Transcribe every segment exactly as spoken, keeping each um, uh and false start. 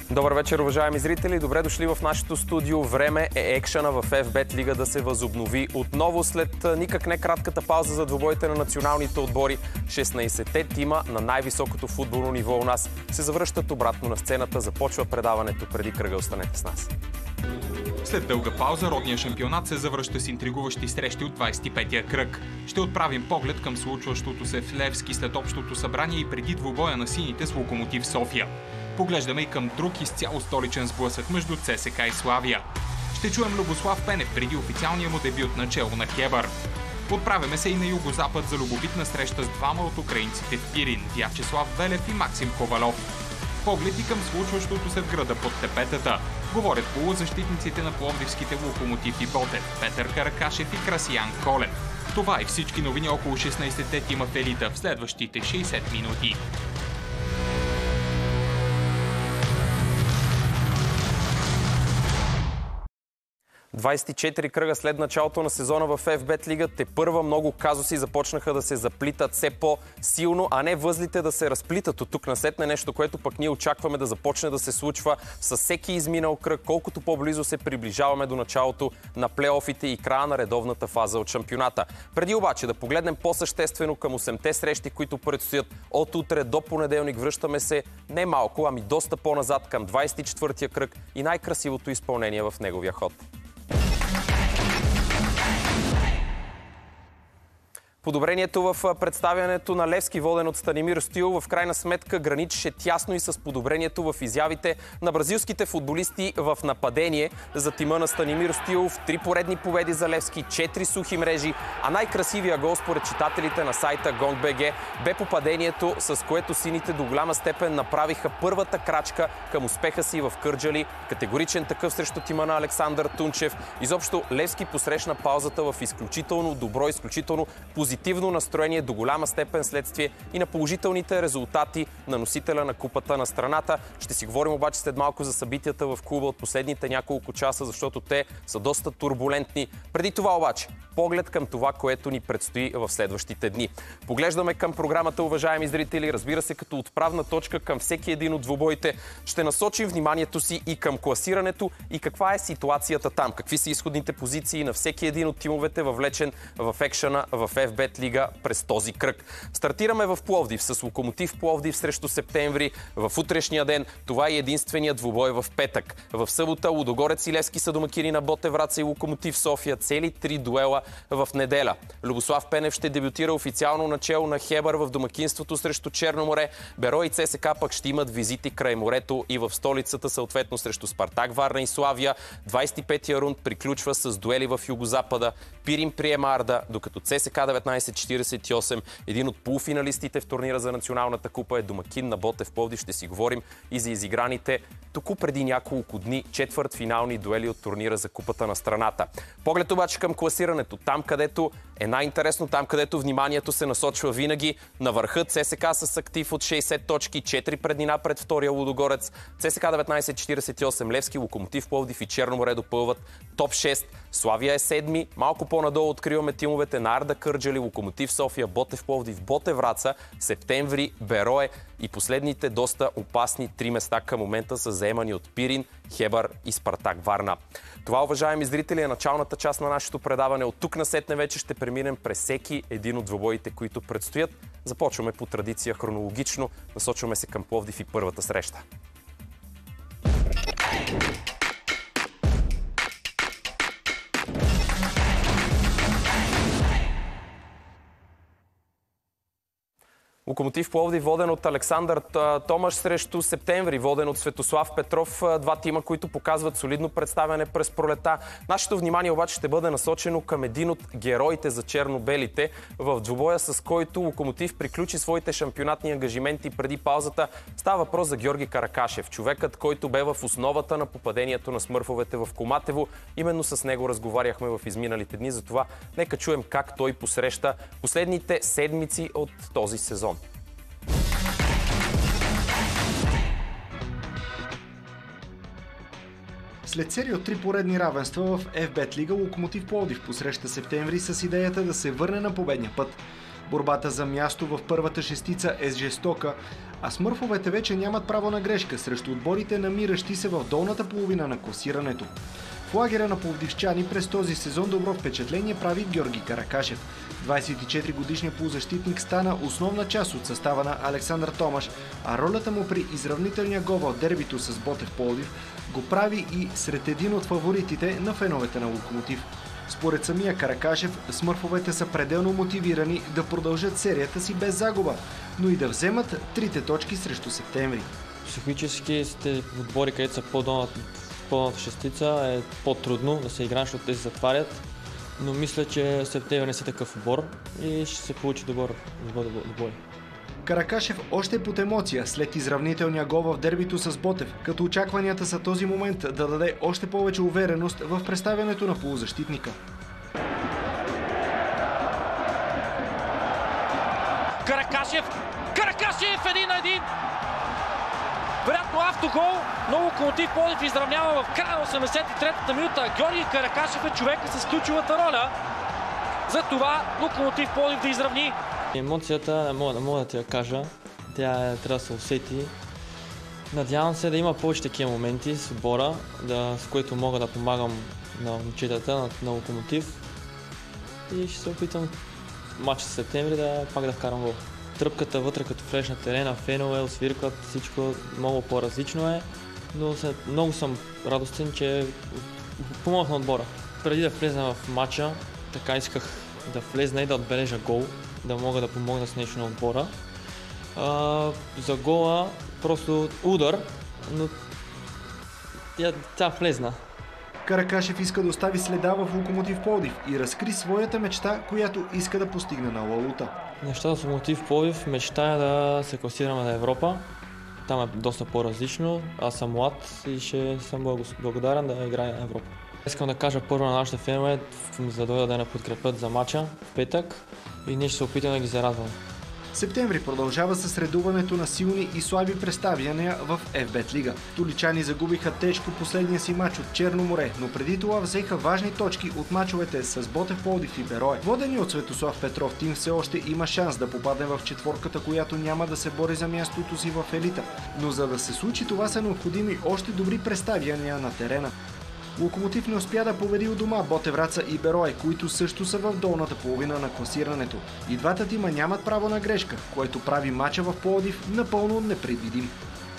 Добър вечер, уважаеми зрители! Добре дошли в нашето студио. Време е екшъна в Еф Бет Лига да се възобнови отново след никак не кратката пауза за двубоите на националните отбори. шестнайсетте тима на най-високото футболно ниво у нас се завръщат обратно на сцената. Започва предаването преди кръга. Останете с нас. След дълга пауза, родният шампионат се завръща с интригуващи срещи от двайсет и петия кръг. Ще отправим поглед към случващото се в Левски след общото събрание и преди двубоя на сините с Локомотив София. Поглеждаме и към друг изцяло столичен сблъсък между ЦСКА и Славия. Ще чуем Любослав Пенев преди официалния му дебют на чело на Хебър. Отправяме се и на югозапад за любопитна среща с двама от украинците в Пирин – Вячеслав Велев и Максим Ковалов. Поглед и към случващото се в града под тепетата. Говорят полузащитниците на пловдивските Локомотив и Ботев, Петър Каракашев и Красиян Колев. Това и всички новини около шестнайсетте тима в елита в следващите шейсет минути. двайсет и четири кръга след началото на сезона в Еф Бет Лига, тепърва много казуси започнаха да се заплитат все по-силно, а не възлите да се разплитат от тук насетне, нещо, което пък ние очакваме да започне да се случва с всеки изминал кръг, колкото по-близо се приближаваме до началото на плейофите и края на редовната фаза от шампионата. Преди обаче да погледнем по-съществено към осемте срещи, които предстоят от утре до понеделник, връщаме се не малко, ами доста по-назад към двайсет и четвъртия кръг и най-красивото изпълнение в неговия ход. Подобрението в представянето на Левски, воден от Станимир Стоилов, в крайна сметка граничеше тясно и с подобрението в изявите на бразилските футболисти в нападение. За тима на Станимир Стоилов три поредни победи за Левски, четири сухи мрежи, а най-красивия гол според читателите на сайта Гонг точка БГ бе попадението, с което сините до голяма степен направиха първата крачка към успеха си в Кърджали. Категоричен такъв срещу тима на Александър Тунчев. Изобщо Левски посрещна паузата в изключително добро, изключително позитивно позитивно настроение, до голяма степен следствие и на положителните резултати на носителя на купата на страната. Ще си говорим обаче след малко за събитията в клуба от последните няколко часа, защото те са доста турбулентни. Преди това обаче, поглед към това, което ни предстои в следващите дни. Поглеждаме към програмата, уважаеми зрители, разбира се, като отправна точка към всеки един от двубоите. Ще насочим вниманието си и към класирането и каква е ситуацията там, какви са изходните позиции на всеки един от тимовете, въвлечен в екшъна в Еф Бет Лига през този кръг. Стартираме в Пловдив с Локомотив Пловдив срещу Септември в утрешния ден. Това е единствения двубой в петък. В събота Лудогорец и Левски са домакини на Ботев Враца и Локомотив София. Цели три дуела в неделя. Любослав Пенев ще дебютира официално начело на Хебър в домакинството срещу Черно море. Беро и ЦСКА пък ще имат визити край морето и в столицата, съответно срещу Спартак, Варна и Славия. двайсет и петия рунд приключва с дуели в югозапада. Пирин приема Арда, докато ЦСКА деветнайсет четирийсет и осем, един от полуфиналистите в турнира за националната купа, е домакин на Ботев Пловдив. Ще си говорим и за изиграните току преди няколко дни четвъртфинални дуели от турнира за купата на страната. Поглед обаче към класирането. Там, където е най-интересно, там, където вниманието се насочва винаги на върха. ЦСКА с актив от шейсет точки, четири преднина пред втория Лудогорец. ЦСКА деветнайсет четирийсет и осем, Левски, Локомотив Пловдив и Черно море допълват топ шест. Славия е седми. Малко по-надолу откриваме тимовете на Арда Кърджали, Локомотив София, Ботев Пловдив, Ботев Враца, Септември, Берое и последните доста опасни три места към момента са заемани от Пирин, Хебър и Спартак Варна. Това, уважаеми зрители, е началната част на нашето предаване. От тук насетне вече ще преминем през всеки един от двубоите, които предстоят. Започваме по традиция хронологично. Насочваме се към Пловдив и първата среща. Локомотив Пловдив, воден от Александър Томаш срещу Септември, воден от Светослав Петров. Два тима, които показват солидно представяне през пролета. Нашето внимание обаче ще бъде насочено към един от героите за черно-белите в двубоя, с който Локомотив приключи своите шампионатни ангажименти преди паузата. Става въпрос за Георги Каракашев, човекът, който бе в основата на попадението на смърфовете в Коматево. Именно с него разговаряхме в изминалите дни, затова нека чуем как той посреща последните седмици от този сезон. След серия от три поредни равенства в Еф Бет Лига, Локомотив Пловдив посреща Септември с идеята да се върне на победния път. Борбата за място в първата шестица е жестока, а смърфовете вече нямат право на грешка срещу отборите, намиращи се в долната половина на класирането. В лагера на пловдивчани през този сезон добро впечатление прави Георги Каракашев. двадесет и четири годишният полузащитник стана основна част от състава на Александър Томаш, а ролята му при изравнителния гол в дербито с Ботев Пловдив го прави и сред един от фаворитите на феновете на Локомотив. Според самия Каракашев, смърфовете са пределно мотивирани да продължат серията си без загуба, но и да вземат трите точки срещу Септември. Психологически сте в отбори, където са по-долната шестица, е по-трудно да се играе, защото те се затварят. Но мисля, че Септември не са такъв отбор и ще се получи добър бой. Каракашев още е под емоция след изравнителния гол в дербито с Ботев, като очакванията са този момент да даде още повече увереност в представянето на полузащитника. Каракашев! Каракашев един на един! Вероятно автогол, но Локомотив Пловдив изравнява в края на осемдесет и третата минута. Георги Каракашев е човека с ключовата роля. За това Локомотив Пловдив да изравни. Емоцията, не мога, не мога да ти я кажа, тя е, трябва да се усети. Надявам се да има повече такива моменти с отбора, да, с които мога да помагам на момчетата на, на Локомотив. И ще се опитам в матча с Септември да пак да вкарам гол. Тръпката вътре, като влезеш на терена, фенове, освиркват, всичко много по-различно е, но много съм радостен, че помогнах на отбора. Преди да влезна в матча, така исках да влезна и да отбележа гол, да мога да помогна с нещо на отбора. А, за гола просто удар, но тя, тя влезна. Каракашев иска да остави следа в Локомотив Пловдив и разкри своята мечта, която иска да постигне на Лалута. Нещата с Локомотив Пловдив, мечтая да се класираме на Европа. Там е доста по-различно. Аз съм млад и ще съм благодарен да играя на Европа. Искам да кажа първо на нашите фенове, за да дойдат да не подкрепят за мача в петък и ние ще се опитаме да ги зарадваме. Септември продължава със средуването на силни и слаби представяния в Еф Бет Лига. Столичани загубиха тежко последния си мач от Черно море, но преди това взеха важни точки от мачовете с Ботев Пловдив и Берое. Водени от Светослав Петров, тим все още има шанс да попадне в четворката, която няма да се бори за мястото си в елита. Но за да се случи това са необходими още добри представяния на терена. Локомотив не успя да победи у дома Ботевраца и Берое, които също са в долната половина на класирането. И двата тима нямат право на грешка, което прави мача в Пловдив напълно непредвидим.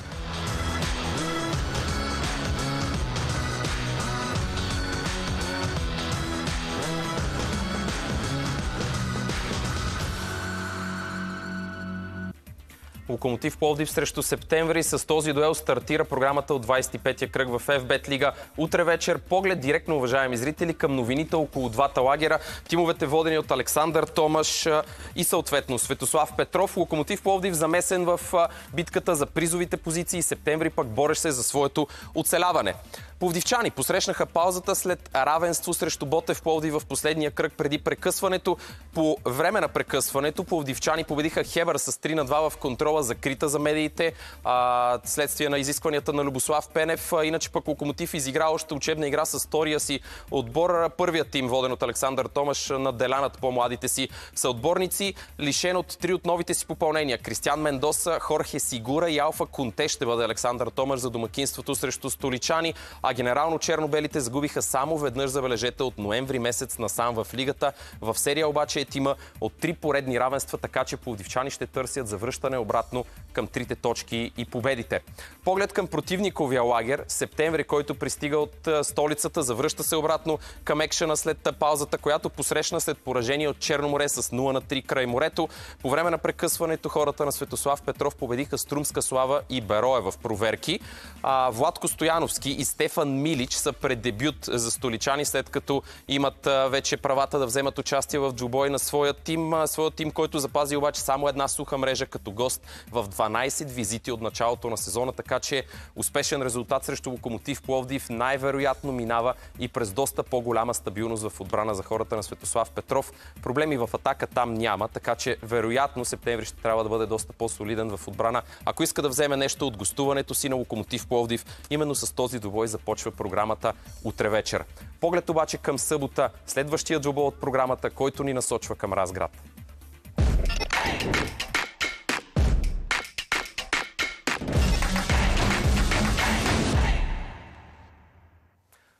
Локомотив Пловдив срещу Септември. С този дуел стартира програмата от двадесет и петия кръг в Еф Бет Лига. Утре вечер поглед директно, уважаеми зрители, към новините около двата лагера. Тимовете водени от Александър Томаш и съответно Светослав Петров. Локомотив Пловдив замесен в битката за призовите позиции. Септември пък борещ се за своето оцеляване. Пловдивчани посрещнаха паузата след равенство срещу Ботев Пловдив в последния кръг преди прекъсването. По време на прекъсването пловдивчани победиха Хебър с три на два в контрола, закрита за медиите, а, следствие на изискванията на Любослав Пенев. Иначе пък Локомотив изигра още учебна игра с втория си отбор. Първият тим, воден от Александър Томаш, надделя над по-младите си съотборници. Лишен от три от новите си попълнения. Кристиан Мендоса, Хорхе Сигура и Алфа Конте ще бъде Александър Томаш за домакинството срещу столичани. А генерално чернобелите загубиха само веднъж, забележете, от ноември месец насам в лигата. В серия обаче е тима от три поредни равенства, така че пловдивчани ще търсят завръщане обратно към трите точки и победите. Поглед към противниковия лагер, Септември, който пристига от столицата, завръща се обратно към екшена след паузата, която посрещна след поражение от Черно море с нула на три край морето. По време на прекъсването хората на Светослав Петров победиха Струмска Слава и Берое в проверки. А Владко Стояновски и Стефан Милич са пред дебют за столичани, след като имат вече правата да вземат участие в двубой на своя тим. Своя тим, който запази обаче само една суха мрежа като гост в дванадесет визити от началото на сезона, така че успешен резултат срещу Локомотив Пловдив най-вероятно минава и през доста по-голяма стабилност в отбрана за хората на Светослав Петров. Проблеми в атака там няма, така че вероятно Септември ще трябва да бъде доста по-солиден в отбрана, ако иска да вземе нещо от гостуването си на Локомотив Пловдив. Именно с този двубой започва програмата утре вечер. Поглед обаче към събота, следващия двубой от програмата, който ни насочва към Разград.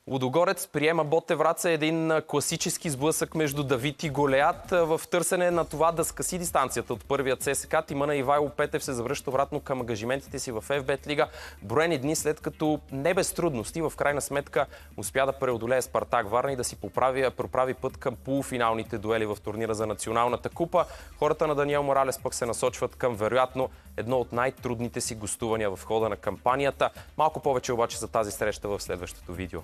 Лудогорец приема Ботев Враца, един класически сблъсък между Давид и Голеат в търсене на това да скъси дистанцията от първият ЦСКА. Тима на Ивайло Петев се завръща обратно към ангажиментите си в Еф Бет Лига. Броени дни след като не без трудности в крайна сметка успя да преодолее Спартак Варна и да си поправи, проправи път към полуфиналните дуели в турнира за Националната купа. Хората на Даниел Моралес пък се насочват към вероятно едно от най-трудните си гостувания в хода на кампанията. Малко повече обаче за тази среща в следващото видео.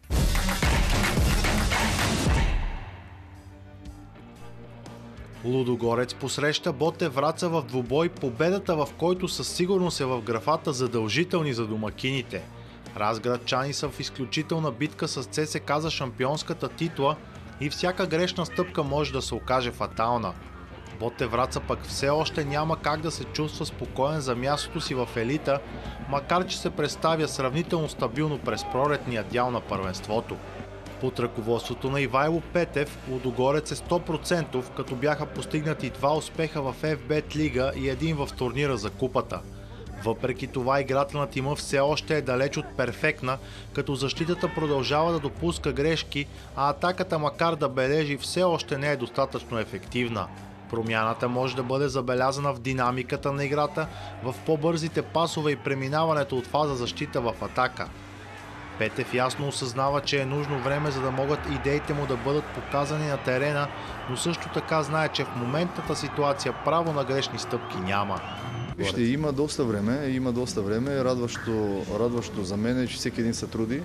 Лудогорец посреща Ботев Враца в двубой, победата в който със сигурност е в графата задължителни за домакините. Разградчани са в изключителна битка с ЦСКА за шампионската титла и всяка грешна стъпка може да се окаже фатална. Ботев Враца пък все още няма как да се чувства спокоен за мястото си в елита, макар че се представя сравнително стабилно през пролетния дял на първенството. Под ръководството на Ивайло Петев, Лудогорец е сто процента, като бяха постигнати два успеха в Еф Бет Лига и един в турнира за купата. Въпреки това играта на тима все още е далеч от перфектна, като защитата продължава да допуска грешки, а атаката, макар да бележи, все още не е достатъчно ефективна. Промяната може да бъде забелязана в динамиката на играта, в по-бързите пасове и преминаването от фаза защита в атака. Петев ясно осъзнава, че е нужно време, за да могат идеите му да бъдат показани на терена, но също така знае, че в моментната ситуация право на грешни стъпки няма. Вижте, има доста време, има доста време. Радващо, радващо за мен е, че всеки един се труди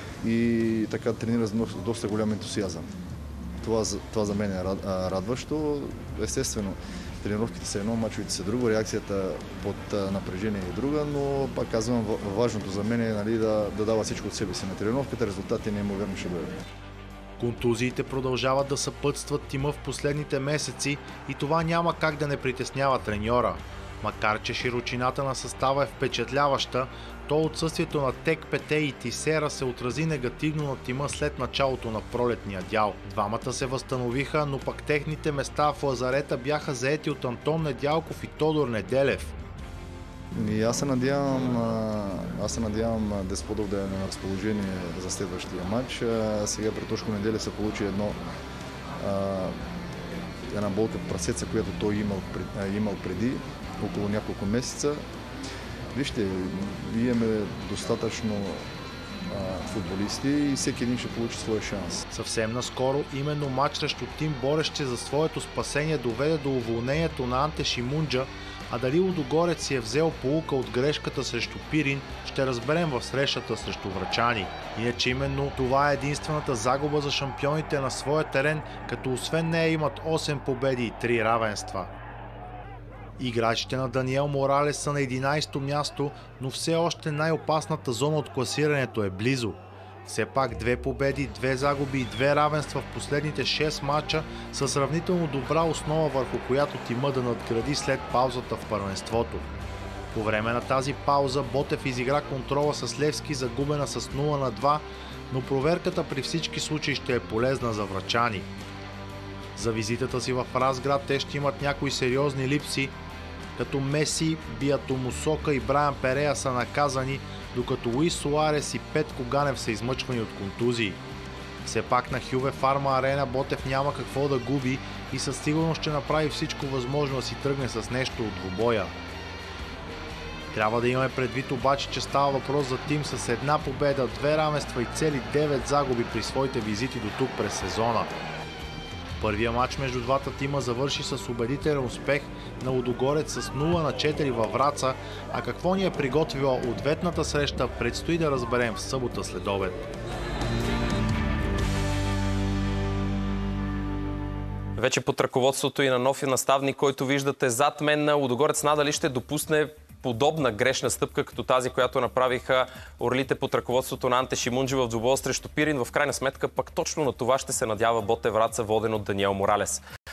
и така тренира с доста голям ентусиазъм. Това, това за мен е радващо. Естествено, тренировките са едно, мачовете са друго, реакцията под напрежение е друга, но пак казвам, важното за мен е, нали, да, да дава всичко от себе си на тренировката, резултати неимоверно ще бъдат. Контузиите продължават да съпътстват тима в последните месеци и това няма как да не притеснява треньора. Макар че широчината на състава е впечатляваща, то отсъствието на Тек Пете и Тисера се отрази негативно на тима след началото на пролетния дял. Двамата се възстановиха, но пък техните места в лазарета бяха заети от Антон Недялков и Тодор Неделев. И аз се надявам, аз се надявам Десподов да е на разположение за следващия матч. Сега при Тошко Неделев се получи едно една болка в прасеца, която той имал, имал преди около няколко месеца. Вижте, имаме достатъчно а, футболисти и всеки един ще получи своя шанс. Съвсем наскоро именно матч срещу тим, борещ за своето спасение, доведе до уволнението на Анте Шимунджа, а дали Лудогорец си е взел поука от грешката срещу Пирин, ще разберем в срещата срещу Врачани. Иначе именно това е единствената загуба за шампионите на своя терен, като освен нея имат осем победи и три равенства. Играчите на Даниел Моралес са на единайсето място, но все още най-опасната зона от класирането е близо. Все пак две победи, две загуби и две равенства в последните шест мача са сравнително добра основа, върху която тима да надгради след паузата в първенството. По време на тази пауза Ботев изигра контрола с Левски, загубена с нула на два, но проверката при всички случаи ще е полезна за Врачани. За визитата си в Разград те ще имат някои сериозни липси, като Меси, Биато Мусока и Брайан Перея са наказани, докато Луис Суарес и Петко Ганев са измъчвани от контузии. Все пак на Хюве Фарма Арена Ботев няма какво да губи и със сигурност ще направи всичко възможно да си тръгне с нещо от двубоя. Трябва да имаме предвид обаче, че става въпрос за тим с една победа, две равенства и цели девет загуби при своите визити до тук през сезона. Първия матч между двата тима завърши с убедителен успех на Лудогорец с нула на четири във Враца, а какво ни е приготвила ответната среща, предстои да разберем в събота след обед. Вече под ръководството и на новия наставник, който виждате зад мен, Лудогорец надали ще допусне подобна грешна стъпка, като тази, която направиха орлите под ръководството на Анте Шимунджи в двубоя срещу Пирин. В крайна сметка пък точно на това ще се надява Ботев Враца, воден от Даниел Моралес.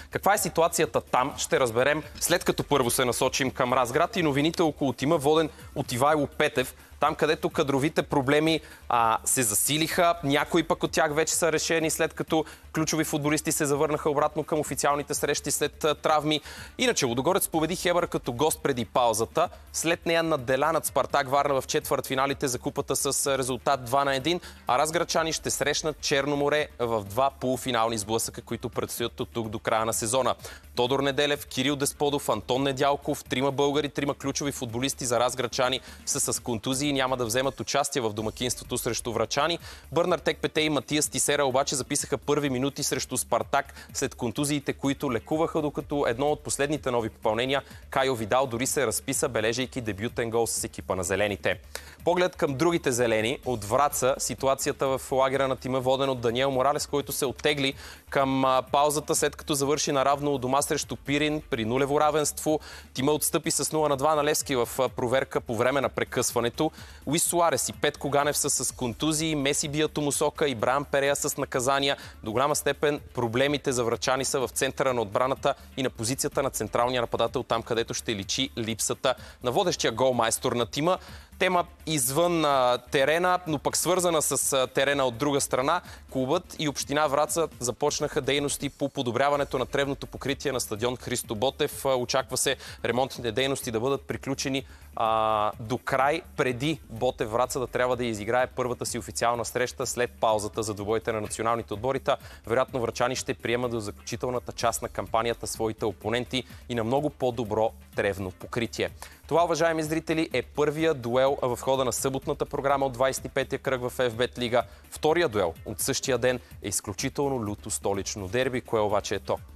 Каква е ситуацията там, ще разберем след като първо се насочим към Разград и новините около тима, воден от Ивайло Петев. Там, където кадровите проблеми а, се засилиха, някои пък от тях вече са решени, след като ключови футболисти се завърнаха обратно към официалните срещи след а, травми. Иначе Лудогорец победи Хебър като гост преди паузата. След нея надделя над Спартак Варна в четвъртфиналите за купата с резултат два на един, а разградчани ще срещнат Черно море в два полуфинални сблъсъка, които предстоят от тук до края на сезона. Тодор Неделев, Кирил Десподов, Антон Недялков, трима българи, трима ключови футболисти за разградчани са с контузии и няма да вземат участие в домакинството срещу врачани. Бърнар Текпете и Матиас Тисера обаче записаха първи минути срещу Спартак след контузиите, които лекуваха, докато едно от последните нови попълнения, Кайо Видал, дори се разписа, бележейки дебютен гол с екипа на зелените. Поглед към другите зелени от Враца, ситуацията в лагера на тима, воден от Даниел Моралес, който се оттегли към паузата, след като завърши наравно у дома срещу Пирин при нулево равенство. Тима отстъпи с нула на два на Левски в проверка по време на прекъсването. Луис Суарес и Петко Ганев са с контузии, Меси бия Томосока и Бран Перея с наказания. До голяма степен проблемите за врачани са в центъра на отбраната и на позицията на централния нападател, там където ще личи липсата на водещия голмайстор на тима. Тема извън а, терена, но пък свързана с а, терена от друга страна. Клубът и община Враца започнаха дейности по подобряването на тревното покритие на стадион Христо Ботев. А, очаква се ремонтните дейности да бъдат приключени а, до край, преди Ботев Враца да трябва да изиграе първата си официална среща след паузата за двубоите на националните отбори. Вероятно врачани ще приемат до заключителната част на кампанията своите опоненти и на много по-добро тревно покритие. Това, уважаеми зрители, е първия дуел в хода на съботната програма от двадесет и петия кръг в Еф Бет Лига. Втория дуел от същия ден е изключително люто столично дерби, кое обаче е то.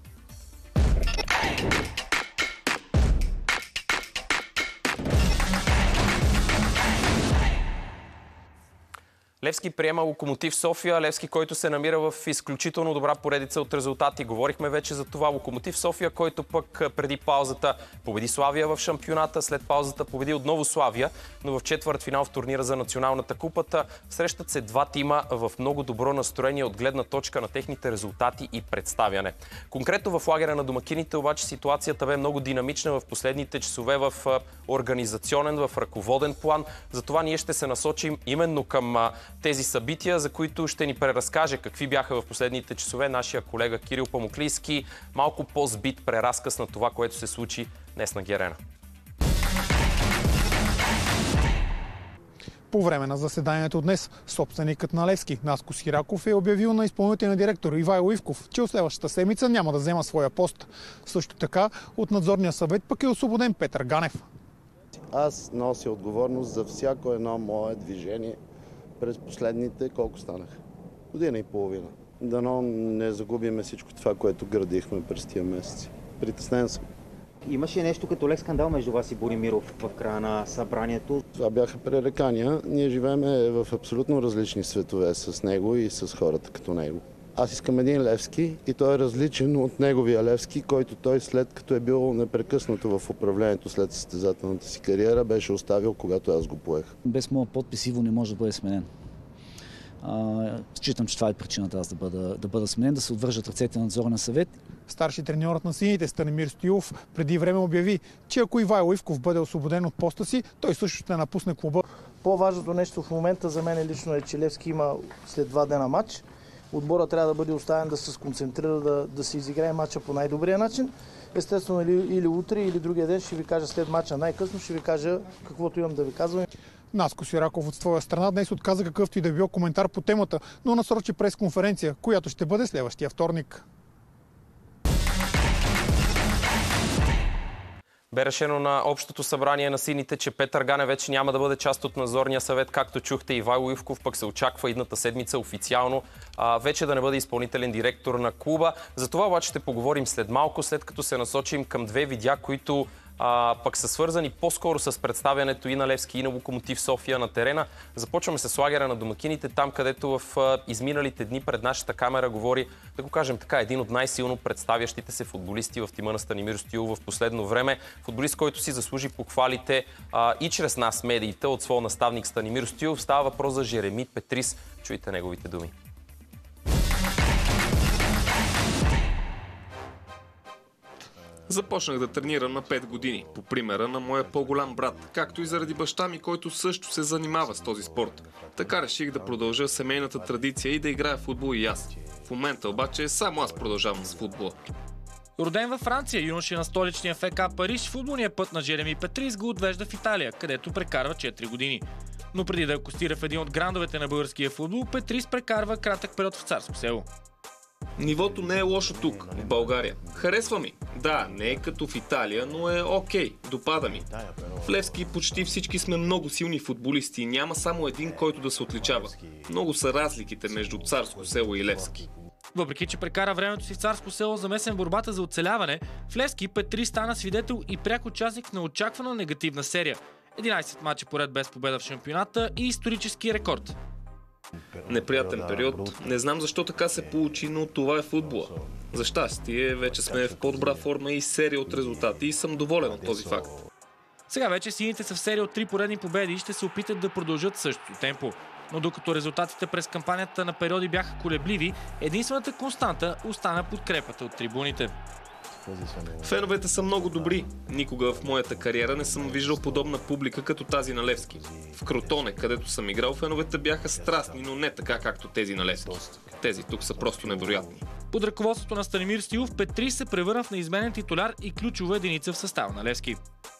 Левски приема Локомотив София. Левски, който се намира в изключително добра поредица от резултати. Говорихме вече за това. Локомотив София, който пък преди паузата победи Славия в шампионата, след паузата победи отново Славия, но в четвъртфинал в турнира за националната купата срещат се два тима в много добро настроение от гледна точка на техните резултати и представяне. Конкретно в лагера на домакините обаче ситуацията бе много динамична в последните часове в организационен, в ръководен план. Затова ние ще се насочим именно към тези събития, за които ще ни преразкаже какви бяха в последните часове нашия колега Кирил Памуклийски. Малко по-збит преразказ на това, което се случи днес на Герена. По време на заседанието днес, собственикът на Левски, Наско Сираков, е обявил на изпълнителния директор Ивайло Ивков, че от следващата седмица няма да взема своя пост. Също така, от надзорния съвет пък е освободен Петър Ганев. Аз нося отговорност за всяко едно мое движение през последните, колко станаха? Година и половина. Дано не загубиме всичко това, което градихме през тия месеци. Притеснен съм. Имаше нещо като лек скандал между вас и Боримиров в края на събранието. Това бяха пререкания. Ние живеем в абсолютно различни светове с него и с хората като него. Аз искам един Левски и той е различен от неговия Левски, който той след като е бил непрекъснато в управлението след състезателната си кариера, беше оставил, когато аз го поех. Без моя подпис Иво не може да бъде сменен. А, считам, че това е причината аз да бъда, да бъда сменен, да се отвържат ръцете на надзорния съвет. Старши треньорът на сините Станимир Стоилов преди време обяви, че ако Ивайло Ивков бъде освободен от поста си, той също ще напусне клуба. По-важното нещо в момента за мен лично е, че Левски има след два дена матч. Отбора трябва да бъде оставен да се сконцентрира, да, да се изиграе матча по най-добрия начин. Естествено, или, или утре, или другия ден ще ви кажа след матча най-късно, ще ви кажа каквото имам да ви казвам. Наско Сираков от своя страна днес отказа какъвто и да било коментар по темата, но насрочи пресконференция, която ще бъде следващия вторник. Бе решено на общото събрание на сините, че Петър Ганев вече няма да бъде част от надзорния съвет, както чухте. Ивайло Ивков пък се очаква идната седмица официално а, вече да не бъде изпълнителен директор на клуба. За това обаче ще поговорим след малко, след като се насочим към две видеа, които а, пък са свързани по-скоро с представянето и на Левски, и на Локомотив София на терена. Започваме с лагера на домакините, там където в а, изминалите дни пред нашата камера говори, да го кажем така, един от най-силно представящите се футболисти в тима на Станимир Стоилов в последно време. Футболист, който си заслужи похвалите а, и чрез нас, медиите, от своя наставник Станимир Стоилов. Става въпрос за Жереми Петрис. Чуйте неговите думи. Започнах да тренирам на пет години, по примера на моя по-голям брат, както и заради баща ми, който също се занимава с този спорт. Така реших да продължа семейната традиция и да играя в футбол и аз. В момента обаче само аз продължавам с футбола. Роден във Франция, юноша на столичния ФК Париж, футболният път на Джереми Петрис го отвежда в Италия, където прекарва четири години. Но преди да акостира в един от грандовете на българския футбол, Петрис прекарва кратък период в Царско село. Нивото не е лошо тук, в България. Харесва ми. Да, не е като в Италия, но е окей, допада ми. В Левски почти всички сме много силни футболисти и няма само един, който да се отличава. Много са разликите между Царско село и Левски. Въпреки че прекара времето си в Царско село замесен в борбата за оцеляване, в Левски Петрис стана свидетел и пряк участник на очаквана негативна серия. единайсет мача поред без победа в шампионата и исторически рекорд. Неприятен период. Не знам защо така се получи, но това е футбола. За щастие, вече сме в по-добра форма и серия от резултати и съм доволен от този факт. Сега вече сините са в серия от три поредни победи и ще се опитат да продължат същото темпо. Но докато резултатите през кампанията на периоди бяха колебливи, единствената константа остана подкрепата от трибуните. Феновете са много добри. Никога в моята кариера не съм виждал подобна публика като тази на Левски. В Кротоне, където съм играл, феновете бяха страстни, но не така както тези на Левски. Тези тук са просто невероятни. Под ръководството на Станимир Стоилов, Петрис се превърна в неизменен титуляр и ключова единица в състава на Левски.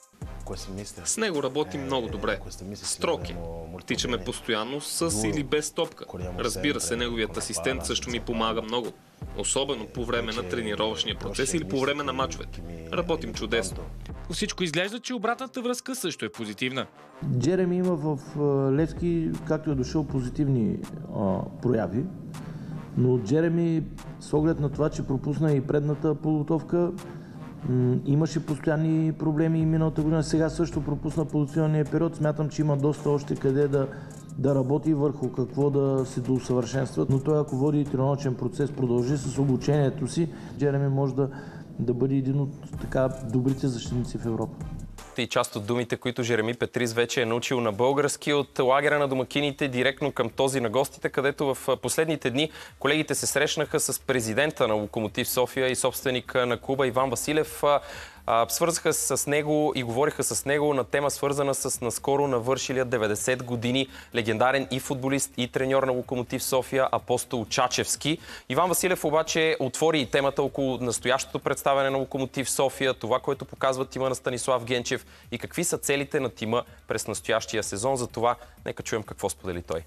С него работим много добре. Строг е. Тичаме постоянно с или без топка. Разбира се, неговият асистент също ми помага много. Особено по време на тренировъчния процес или по време на мачовете. Работим чудесно. По всичко изглежда, че обратната връзка също е позитивна. Джереми има в Левски, както е дошъл, позитивни а, прояви. Но Джереми, с оглед на това, че пропусна и предната подготовка, имаше постоянни проблеми и миналата година. Сега също пропусна позиционния период. Смятам, че има доста още къде да, да работи, върху какво да се доусъвършенства. Но той, ако води тренировъчен процес, продължи с обучението си, Джереми може да, да бъде един от така добрите защитници в Европа. И част от думите, които Жереми Петрис вече е научил на български от лагера на домакините директно към този на гостите, където в последните дни колегите се срещнаха с президента на Локомотив София и собственика на клуба Иван Василев. Свързаха се с него и говориха с него на тема, свързана с наскоро навършилия деветдесет години легендарен и футболист, и треньор на Локомотив София Апостол Чачевски. Иван Василев обаче отвори и темата около настоящото представяне на Локомотив София, това, което показва тима на Станислав Генчев и какви са целите на тима през настоящия сезон. За това нека чуем какво сподели той.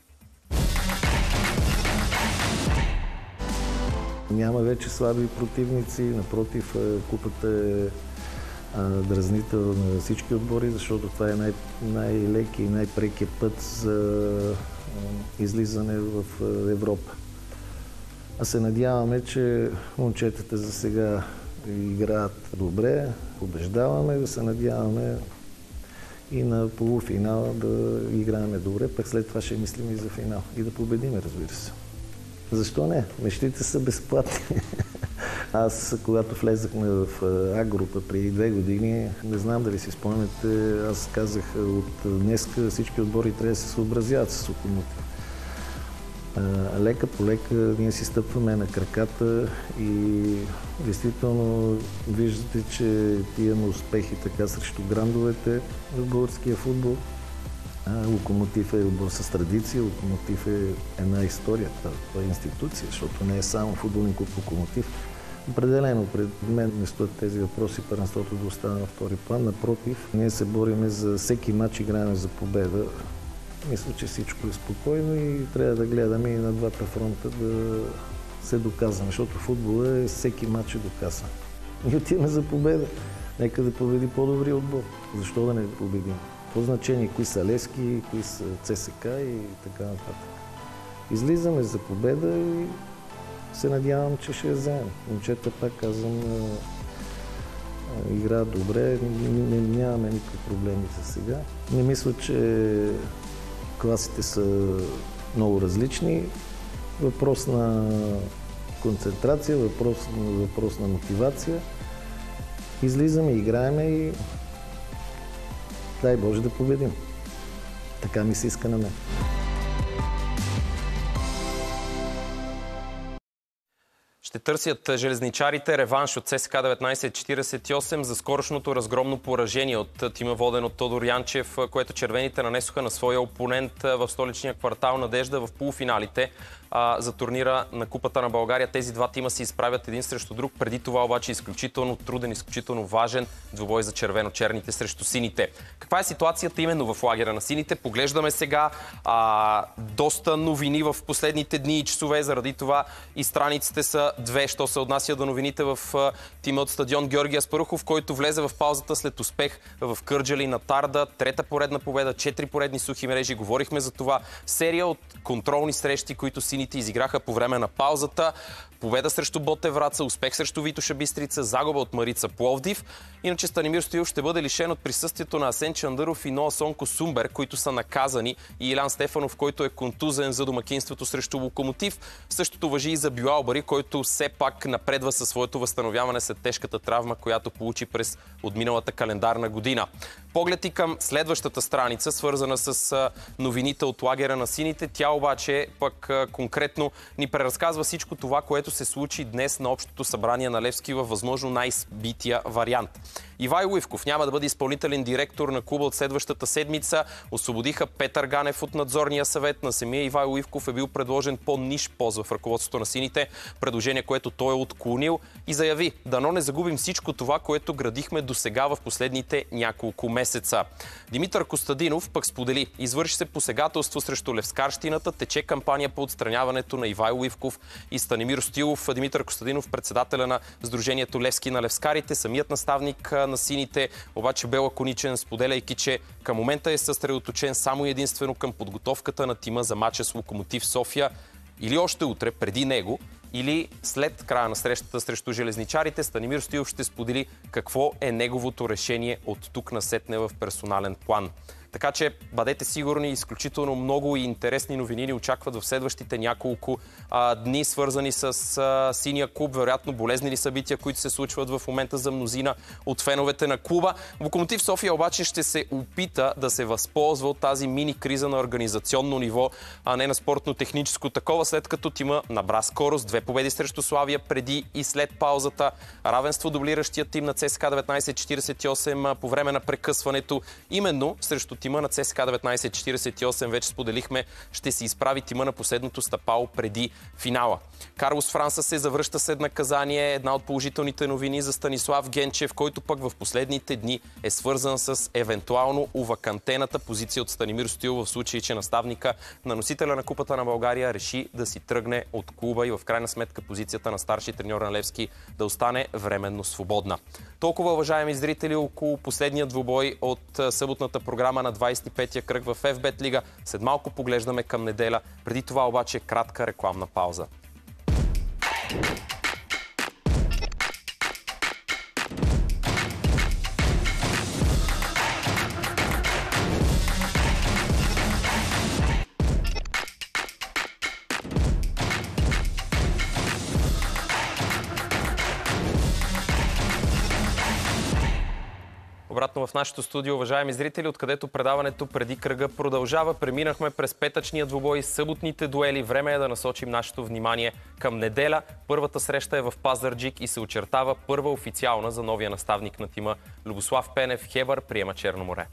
Няма вече слаби противници, напротив, купата е дразнител на всички отбори, защото това е най- най-леки и най-прекият път за излизане в Европа. А се надяваме, че момчетата за сега играят добре, побеждаваме, да се надяваме и на полуфинала да играем добре, пък след това ще мислим и за финал. И да победиме, разбира се. Защо не? Мечтите са безплатни. Аз, когато влезахме в А група преди две години, не знам дали си спомняте, аз казах от днеска всички отбори трябва да се съобразяват с Локомотив. Лека по лека ние си стъпваме на краката и действително виждате, че имаме успехи така срещу грандовете в българския футбол. Локомотив е отбор с традиция, Локомотив е една история, това е институция, защото не е само футболен клуб Локомотив. Определено пред мен не стоят тези въпроси, първенството да остане на втори план. Напротив, ние се бориме за всеки матч, играем за победа. Мисля, че всичко е спокойно и трябва да гледаме и на двата фронта да се доказваме, защото футбола е всеки матч е доказан. И отиваме за победа. Нека да победи по-добри отбор. Защо да не победим? По значение кои са Левски, кои са ЦСК и така нататък. Излизаме за победа и се надявам, че ще я вземем. Момчета, пак казвам, играят добре, нямаме никакви проблеми за сега. Не мисля, че класите са много различни. Въпрос на концентрация, въпрос, въпрос на мотивация. Излизаме, играеме и дай Боже да победим. Така ми се иска на мен. Ще търсят железничарите реванш от ЦСКА деветнайсет четирийсет и осем за скорошното разгромно поражение от тима, воден от Тодор Янчев, което червените нанесоха на своя опонент в столичния квартал Надежда в полуфиналите а, за турнира на Купата на България. Тези два тима се изправят един срещу друг. Преди това обаче изключително труден, изключително важен двубой за червено-черните срещу сините. Каква е ситуацията именно в лагера на сините? Поглеждаме сега а, доста новини в последните дни и часове. Заради това и страниците са две, що се отнася до новините в а, тима от стадион Георги Аспарухов, който влезе в паузата след успех в Кърджали на Тарда. Трета поредна победа, четири поредни сухи мрежи. Говорихме за това. Серия от контролни срещи, които сините изиграха по време на паузата. Победа срещу Ботев Враца, успех срещу Витоша Бистрица, загуба от Марица Пловдив. Иначе Станимир Стоилов ще бъде лишен от присъствието на Асен Чандъров и Ноа Сонко Сумбер, които са наказани, и Илян Стефанов, който е контузен за домакинството срещу Локомотив. Същото важи и за Бюал Бари, който все пак напредва със своето възстановяване след тежката травма, която получи през отминалата календарна година. Поглед и към следващата страница, свързана с новините от лагера на сините. Тя обаче пък конкретно ни преразказва всичко това, което се случи днес на общото събрание на Левски във възможно най-сбития вариант. Ивайло Ивков няма да бъде изпълнителен директор на клуба от следващата седмица. Освободиха Петър Ганев от надзорния съвет. На самия Ивайло Ивков е бил предложен по-ниш пост в ръководството на сините. Предложение, което той е отклонил и заяви: дано не загубим всичко това, което градихме досега в последните няколко месеца. Димитър Костадинов пък сподели: извърши се посегателство срещу левскарщината, тече кампания по отстраняването на Ивайло Ивков и Станимир Стоилов. Димитър Костадинов, председателя на Сдружението Левски на левскарите, самият наставник на сините, обаче бе лаконичен, споделяйки, че към момента е съсредоточен само и единствено към подготовката на тима за мача с Локомотив София, или още утре преди него, или след края на срещата срещу железничарите. Станимир Стоилов ще сподели какво е неговото решение от тук насетне в персонален план. Така че бъдете сигурни, изключително много и интересни новини ни очакват в следващите няколко а, дни, свързани с а, синия клуб. Вероятно болезнени събития, които се случват в момента за мнозина от феновете на клуба. Локомотив София обаче ще се опита да се възползва от тази мини-криза на организационно ниво, а не на спортно-техническо такова, след като тима набра скорост. Две победи срещу Славия преди и след паузата. Равенство дублиращия тим на ЦСКА деветнайсет четирийсет и осем по време на прекъсването. Именно срещу тима на ЦСКА деветнайсет четирийсет и осем, вече споделихме, ще се изправи тима на последното стъпало преди финала. Карлос Франса се завръща след наказание. Една от положителните новини за Станислав Генчев, който пък в последните дни е свързан с евентуално увакантената позиция от Станимир Стоилов в случай, че наставника на носителя на Купата на България реши да си тръгне от клуба и в крайна сметка позицията на старши треньор на Левски да остане временно свободна. Толкова, уважаеми зрители, около последния двубой от съботната програма на двайсет и петия кръг в Еф Бет Лига. След малко поглеждаме към неделя. Преди това обаче кратка рекламна пауза. Обратно в нашото студио, уважаеми зрители, откъдето предаването преди кръга продължава. Преминахме през петъчния двубой, съботните дуели. Време е да насочим нашето внимание към неделя. Първата среща е в Пазарджик и се очертава първа официална за новия наставник на тима Любослав Пенев. Хебър приема Черно море.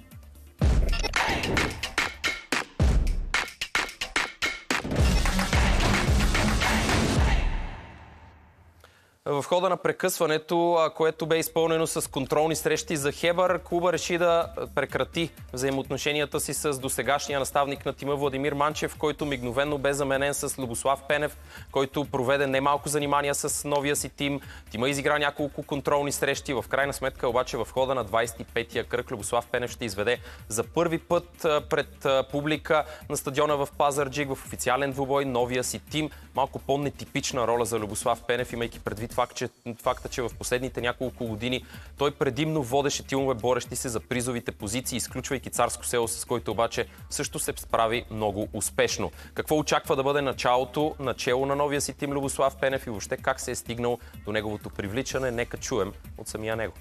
В хода на прекъсването, което бе изпълнено с контролни срещи за Хебър, клуба реши да прекрати взаимоотношенията си с досегашния наставник на тима Владимир Манчев, който мигновено бе заменен с Любослав Пенев, който проведе немалко занимания с новия си тим. Тима изигра няколко контролни срещи. В крайна сметка обаче в хода на двайсет и петия кръг Любослав Пенев ще изведе за първи път пред публика на стадиона в Пазарджик в официален двубой новия си тим. Малко по-нетипична роля за Любослав Пенев, имайки предвид факт, че, факта, че в последните няколко години той предимно водеше тимове, борещи се за призовите позиции, изключвайки Царско село, с който обаче също се справи много успешно. Какво очаква да бъде началото, начало на новия си тим Любослав Пенев и въобще как се е стигнал до неговото привличане? Нека чуем от самия него.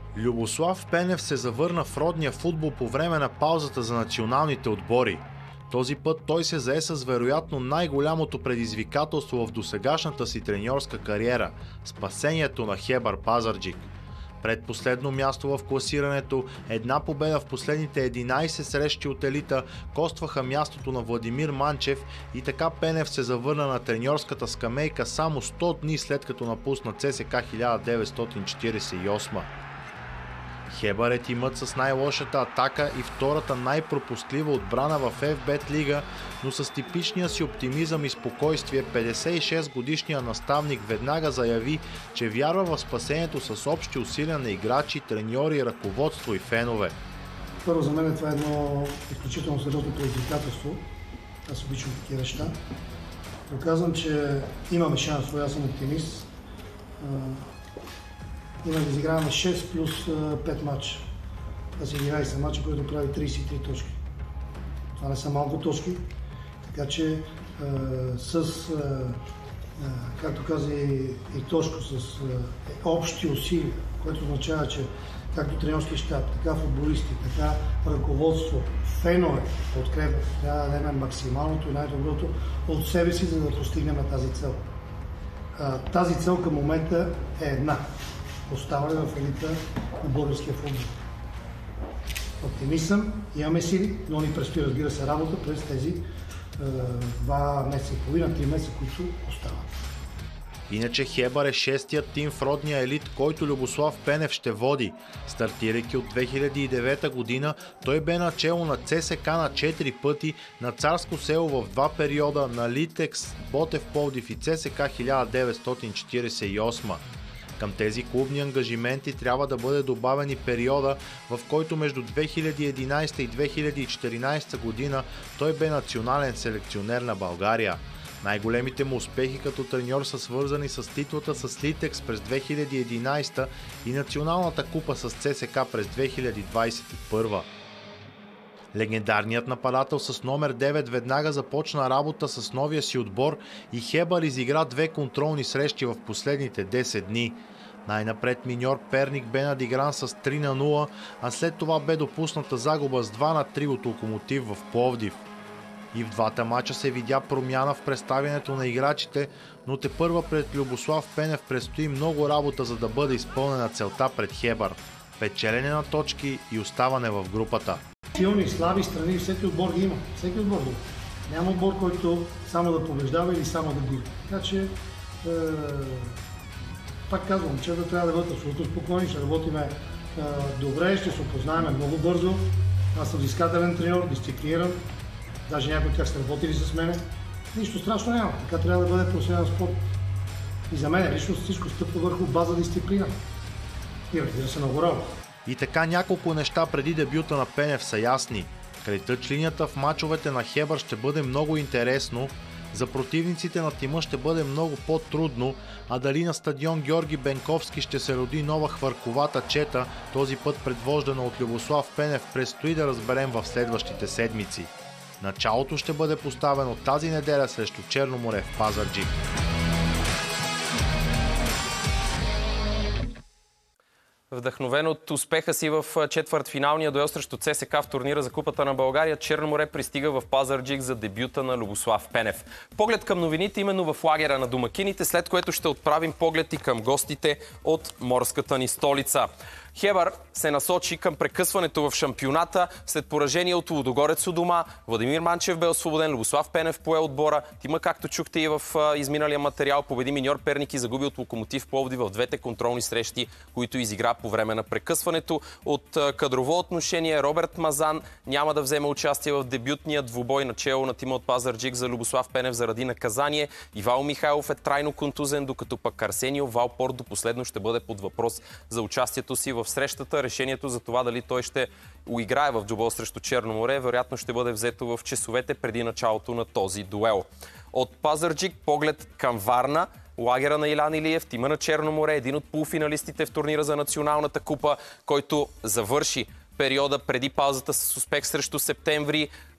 Любослав Пенев се завърна в родния футбол по време на паузата за националните отбори. Този път той се зае с вероятно най-голямото предизвикателство в досегашната си треньорска кариера – спасението на Хебър Пазарджик. Предпоследно място в класирането, една победа в последните единайсет срещи от елита костваха мястото на Владимир Манчев и така Пенев се завърна на треньорската скамейка само сто дни след като напусна ЦСКА хиляда деветстотин четирийсет и осма. Хебър е тимът с най-лошата атака и втората най-пропусклива отбрана в Еф Бет лига, но с типичния си оптимизъм и спокойствие петдесет и шест годишния наставник веднага заяви, че вярва в спасението с общи усилия на играчи, треньори, ръководство и фенове. Първо, за мен това е едно изключително сериозно предизвикателство. Аз обичам такива неща. Доказвам, че имаме шанс, аз съм оптимист. Има да изиграваме шест плюс пет матча. Това са единайсет матча, което прави трийсет и три точки. Това не са малко точки, така че е, с, е, е, както каза и, и Тошко, с е, общи усилия, което означава, че както тренерски щаб, така футболисти, така ръководство, фенове подкрепят, трябва да дадем максималното и най-доброто от себе си, за да постигнем тази цел. А, тази цел към момента е една. Оставане в елита на българския футбол. Оптимист съм, имаме сили, но ни предстои, разбира се, работа през тези е, два месеца и половина, три месеца, които остават. Иначе Хебър е шестият тим в родния елит, който Любослав Пенев ще води. Стартирайки от две хиляди и девета година, той бе начело на ЦСКА на четири пъти, на Царско село в два периода, на Литекс, Ботев Пловдив и ЦСКА хиляда деветстотин четирийсет и осма. Към тези клубни ангажименти трябва да бъде добавен и периода, в който между две хиляди и единайсета и две хиляди и четиринайсета година той бе национален селекционер на България. Най-големите му успехи като треньор са свързани с титлата с Литекс през две хиляди и единайсета и националната купа с ЦСКА през две хиляди двайсет и първа. Легендарният нападател с номер девет веднага започна работа с новия си отбор и Хебър изигра две контролни срещи в последните десет дни. Най-напред миньор Перник бе надигран с три на нула, а след това бе допусната загуба с два на три от Локомотив в Пловдив. И в двата мача се видя промяна в представянето на играчите, но тепърва пред Любослав Пенев предстои много работа, за да бъде изпълнена целта пред Хебър – печелене на точки и оставане в групата. Силни и слаби страни всеки отбор ги има. Всеки отбор ги има. Няма отбор, който само да побеждава или само да бива. Така че, е, пак казвам, че да трябва да бъдат абсолютно спокойни, ще работиме е, добре, ще се опознаем много бързо. Аз съм взискателен треньор, дисциплиниран. Даже някои от тях са работили с мене. Нищо страшно няма. Така трябва да бъде професионален спорт. И за мен лично всичко стъпва върху база дисциплина. И разбира се, много работа. И така няколко неща преди дебюта на Пенев са ясни. Крайтъч линията в мачовете на Хебър ще бъде много интересно, за противниците на тима ще бъде много по-трудно, а дали на стадион Георги Бенковски ще се роди нова хвърковата чета, този път предвождана от Любослав Пенев, предстои да разберем в следващите седмици. Началото ще бъде поставено тази неделя срещу Черно море в Пазарджик. Вдъхновен от успеха си в четвъртфиналния дуел срещу ЦСКА в турнира за Купата на България, Черно море пристига в Пазарджик за дебюта на Любослав Пенев. Поглед към новините именно в лагера на домакините, след което ще отправим поглед и към гостите от морската ни столица. Хебър се насочи към прекъсването в шампионата след поражение от Лудогорец у дома. Владимир Манчев бе освободен, Любослав Пенев пое отбора. Тима, както чухте и в изминалия материал, победи миньор Перник и загуби от Локомотив Пловдив в двете контролни срещи, които изигра по време на прекъсването. От кадрово отношение Роберт Мазан няма да вземе участие в дебютния двубой начело на тима от Пазарджик за Любослав Пенев заради наказание. Ивайло Михайлов е трайно контузен, докато пък Арсенио Валпорт до последно ще бъде под въпрос за участието си в в срещата. Решението за това дали той ще уиграе в двубой срещу Черно море, вероятно ще бъде взето в часовете преди началото на този дуел. От Пазарджик поглед към Варна, лагера на Илян Илиев, тима на Черно море, един от полуфиналистите в турнира за Националната купа, който завърши периода преди паузата с успех срещу Септември.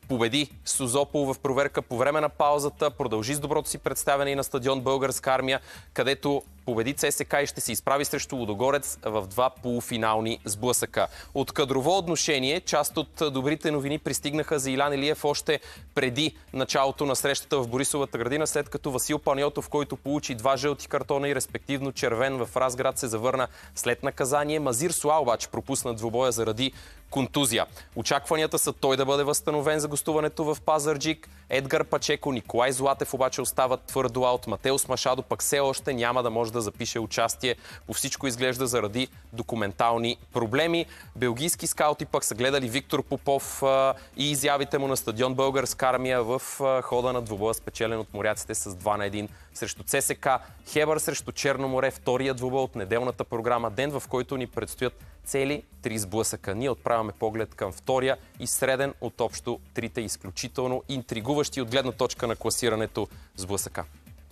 победи Созопол в проверка по време на паузата, продължи с доброто си представяне и на стадион Българска армия, където победи ЦСКА и ще се изправи срещу Лудогорец в два полуфинални сблъсъка. От кадрово отношение, част от добрите новини пристигнаха за Илян Илиев още преди началото на срещата в Борисовата градина, след като Васил Панайотов, който получи два жълти картона и респективно червен в Разград, се завърна след наказание. Мазир Суа обаче пропусна двубоя заради контузия. Очакванията са той да бъде възстановен за гостуването в Пазарджик. Едгар Пачеко, Николай Златев обаче остават твърдо аут. Матеус Машадо пък все още няма да може да запише участие. По всичко изглежда заради документални проблеми. Белгийски скаути пък са гледали Виктор Попов а, и изявите му на стадион Българска армия в а, хода на двубоя, спечелен от моряците с два на един срещу ЦСКА. Хебър срещу Черно море, втория двубой от неделната програма. Ден, в който ни предстоят цели три сблъсъка. Ние отправяме поглед към втория и среден от общо трите изключително интригуващи от гледна точка на класирането сблъсъка.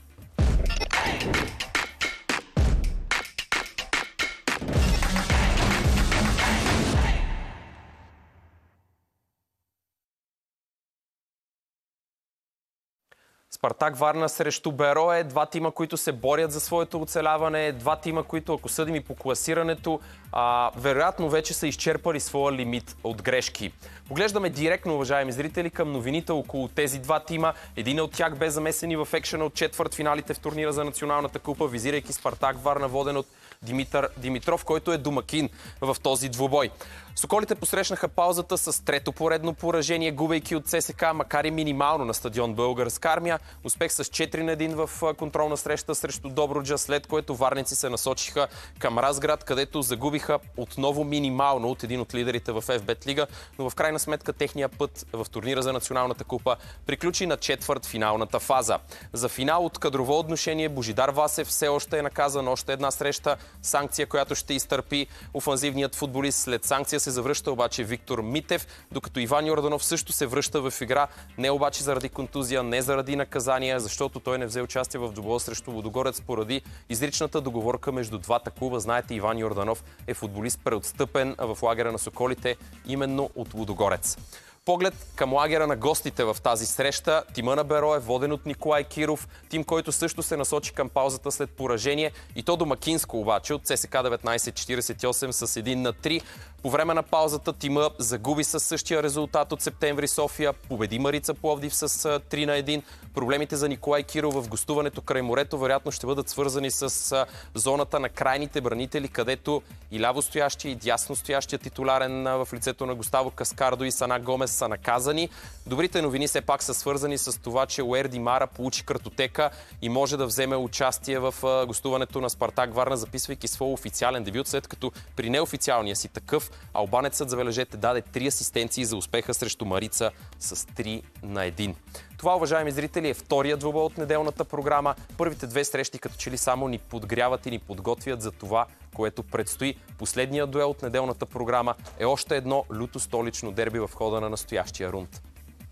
Спартак Варна срещу Берое. Два тима, които се борят за своето оцеляване. Два тима, които, ако съдим и по класирането, а, вероятно вече са изчерпали своя лимит от грешки. Поглеждаме директно, уважаеми зрители, към новините около тези два тима. Един от тях бе замесени в екшена от четвъртфиналите в турнира за Националната купа, визирайки Спартак Варна, воден от Димитър Димитров, който е домакин в този двубой. Соколите посрещнаха паузата с трето поредно поражение, губейки от ЦСКА, макар и минимално на стадион Българска армия. Успех с четири на един в контролна среща срещу Добруджа, след което варненци се насочиха към Разград, където загубиха отново минимално от един от лидерите в Еф Бет Лига, но в крайна сметка техния път в турнира за Националната купа приключи на четвърт финалната фаза. За финал от кадрово отношение Божидар Васев все още е наказан, още една среща, санкция, която ще изтърпи офанзивният футболист. След санкция се завръща обаче Виктор Митев, докато Иван Йорданов също се връща в игра, не обаче заради контузия, не заради наказания, защото той не взе участие в двубоя срещу Лудогорец поради изричната договорка между двата клуба. Знаете, Иван Йорданов е футболист преотстъпен в лагера на Соколите именно от Лудогорец. Поглед към лагера на гостите в тази среща. Тима на Берое, воден от Николай Киров. Тим, който също се насочи към паузата след поражение. И то домакинско обаче от ЦСКА деветнайсет четирийсет и осем с един на три. По време на паузата тима загуби със същия резултат от Септември София. Победи Марица Пловдив с три на един. Проблемите за Николай Киров в гостуването край морето вероятно ще бъдат свързани с зоната на крайните бранители, където и лявостоящия, и дясностоящия титуларен в лицето на Густаво Каскардо и Сана Гомес са наказани. Добрите новини все пак са свързани с това, че Уерди Мара получи картотека и може да вземе участие в гостуването на Спартак Варна, записвайки своя официален дебют, след като при неофициалния си такъв албанецът, забележете, даде три асистенции за успеха срещу Марица с три на един. Това, уважаеми зрители, е вторият двубой от неделната програма. Първите две срещи като че ли само ни подгряват и ни подготвят за това, което предстои. Последният дуел от неделната програма е още едно люто столично дерби в хода на настоящия рунд.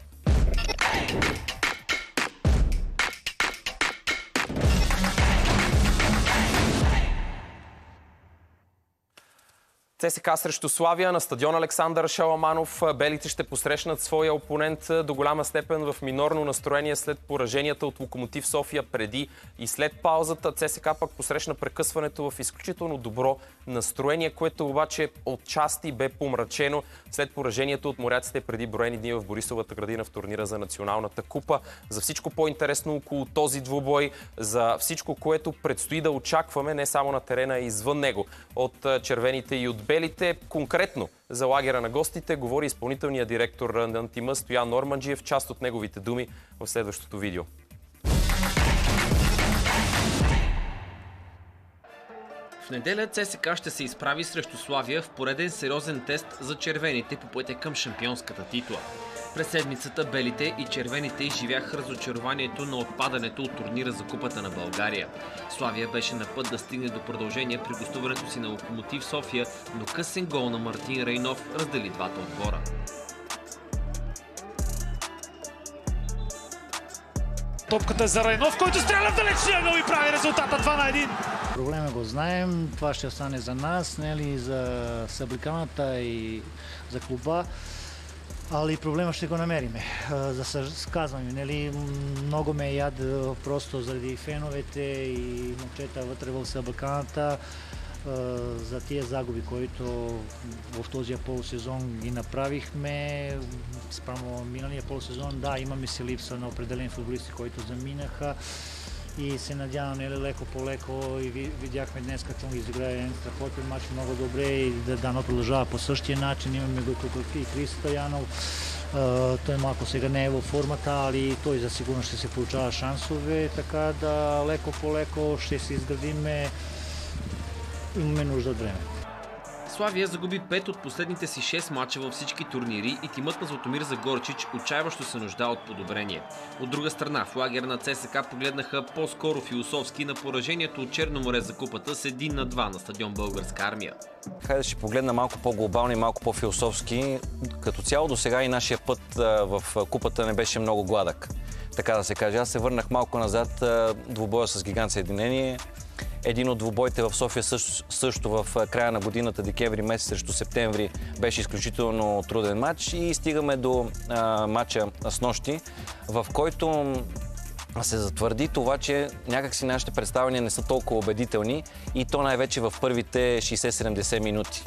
ЦСКА срещу Славия на стадион Александър Шаламанов. Белите ще посрещнат своя опонент до голяма степен в минорно настроение след пораженията от Локомотив София преди и след паузата. ЦСКА пък посрещна прекъсването в изключително добро настроение, което обаче отчасти бе помрачено след поражението от моряците преди броени дни в Борисовата градина в турнира за Националната купа. За всичко по-интересно около този двубой, за всичко, което предстои да очакваме не само на терена, а и извън него от червените и от белите, конкретно за лагера на гостите, говори изпълнителният директор на тима Стоян Норманджиев. Част от неговите думи в следващото видео. В неделя ЦСКА ще се изправи срещу Славия в пореден сериозен тест за червените по пътя към шампионската титла. През седмицата белите и червените изживяха разочарованието на отпадането от турнира за Купата на България. Славия беше на път да стигне до продължение при гостуването си на Локомотив София, но късен гол на Мартин Рейнов раздели двата отбора. Топката е за Райнов, който стреля в далечния ъгъл и прави резултата два на един. Проблема го знаем, това ще стане за нас, нели, за събликаната и за клуба. ali problema ще го намериме. За сказваме, нали, много ме яд просто заради феновете и момчета вътре в събаканата за тия загуби, които в този полусезон ги направихме. Спрямо миналия полусезон, да, имаме си липса на определени футболисти, които заминаха и се надяваме леко по леко и видяхме днес като изиграе един страхотен матч много добре и да дано продължава по същия начин. Имаме го тук и Крис Стоянов. Той малко сега не е във формата, али той за сигурно ще се получава шансове, така да леко по леко ще се изградиме. Имаме нужда от време. Славия загуби пет от последните си шест мача във всички турнири и тимът на Златомир Загорчич отчаяващо се нуждае от подобрение. От друга страна, в лагера на ЦСКА погледнаха по-скоро философски на поражението от Черно море за купата с един на два на стадион Българска армия. Хайде да ще погледна малко по-глобално и малко по-философски. Като цяло до сега и нашия път в купата не беше много гладък. Така да се каже. Аз се върнах малко назад, двубоя с Гигант Съединение. Един от двубоите в София също, също в края на годината, декември месец срещу септември, беше изключително труден матч и стигаме до а, матча с нощи, в който се затвърди това, че някакси нашите представяния не са толкова убедителни и то най-вече в първите шейсет-седемдесет минути.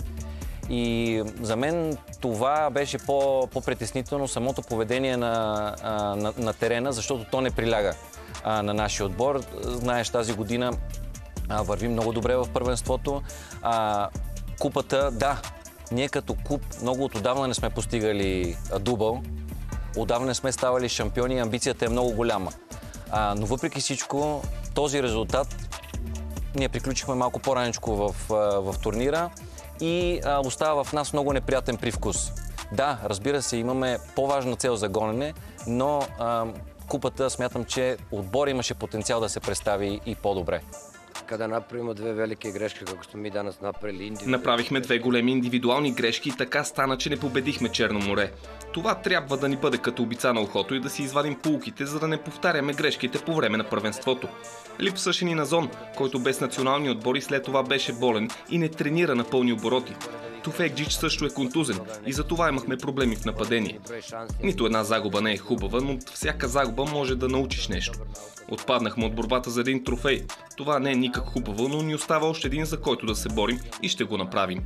И за мен това беше по-притеснително самото поведение на, на, на терена, защото то не приляга а, на нашия отбор. Знаеш, тази година върви много добре в първенството. А, купата, да, ние като клуб много от отдавна не сме постигали дубъл, отдавна не сме ставали шампиони, амбицията е много голяма. А, но въпреки всичко, този резултат ние приключихме малко по-раничко в, в турнира и а, остава в нас много неприятен привкус. Да, разбира се, имаме по-важна цел за гонене, но а, купата смятам, че отбор имаше потенциал да се представи и по-добре. Kada napravimo dve velike greške, kako smo mi danas napravili individualno. Направихме две големи индивидуални грешки и така стана, че не победихме Черно море. Това трябва да ни бъде като обица на ухото и да си извадим поуките, за да не повтаряме грешките по време на първенството. Липсваше ни Назон, който без национални отбори след това беше болен и не тренира на пълни обороти. Туфекджич също е контузен и за това имахме проблеми в нападение. Нито една загуба не е хубава, но от всяка загуба може да научиш нещо. Отпаднахме от борбата за един трофей. Това не е никак хубаво, но ни остава още един, за който да се борим и ще го направим.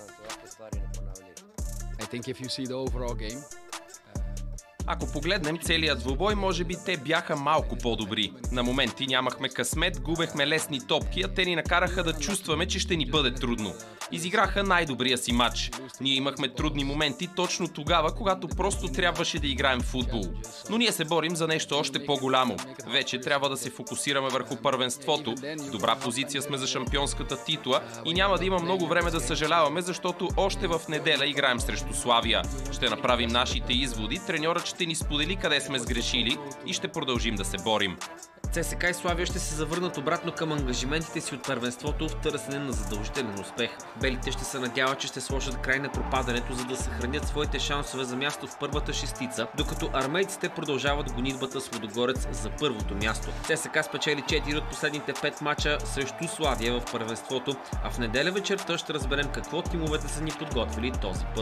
Ако погледнем целият двубой, може би те бяха малко по-добри. На моменти нямахме късмет, губехме лесни топки, а те ни накараха да чувстваме, че ще ни бъде трудно. Изиграха най-добрия си матч. Ние имахме трудни моменти точно тогава, когато просто трябваше да играем футбол. Но ние се борим за нещо още по-голямо. Вече трябва да се фокусираме върху първенството. В добра позиция сме за шампионската титла и няма да има много време да съжаляваме, защото още в неделя играем срещу Славия. Ще направим нашите изводи, треньорът ще ни сподели къде сме сгрешили и ще продължим да се борим. ЦСКА и Славия ще се завърнат обратно към ангажиментите си от първенството в търсене на задължителен успех. Белите ще се надяват, че ще сложат край на пропадането, за да съхранят своите шансове за място в първата шестица, докато армейците продължават гонитбата с Лудогорец за първото място. ЦСКА спечели четири от последните пет мача срещу Славия в първенството, а в неделя вечерта ще разберем какво тимовете са ни подготвили този път.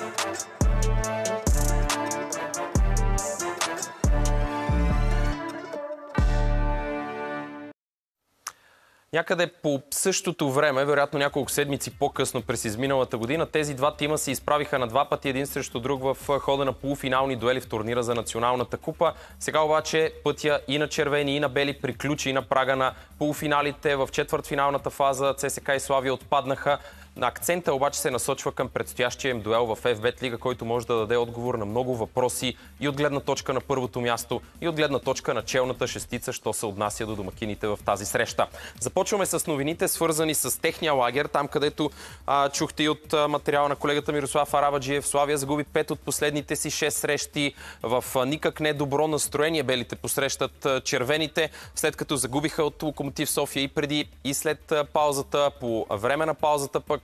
Някъде по същото време, вероятно няколко седмици по-късно през изминалата година, тези два тима се изправиха на два пъти един срещу друг в хода на полуфинални дуели в турнира за Националната купа. Сега обаче пътя и на червени, и на бели приключи на прага на полуфиналите. В четвъртфиналната фаза ЦСКА и Славия отпаднаха. Акцента обаче се насочва към предстоящия им дуел в Еф Бет Лига, който може да даде отговор на много въпроси и от гледна точка на първото място, и от гледна точка на челната шестица, що се отнася до домакините в тази среща. Започваме с новините, свързани с техния лагер, там където а, чухте и от а, материала на колегата Мирослав Арабаджиев. Славия загуби пет от последните си шест срещи. В а, никак не добро настроение белите посрещат а, червените, след като загубиха от Локомотив София и преди, и след а, паузата. По време на паузата пък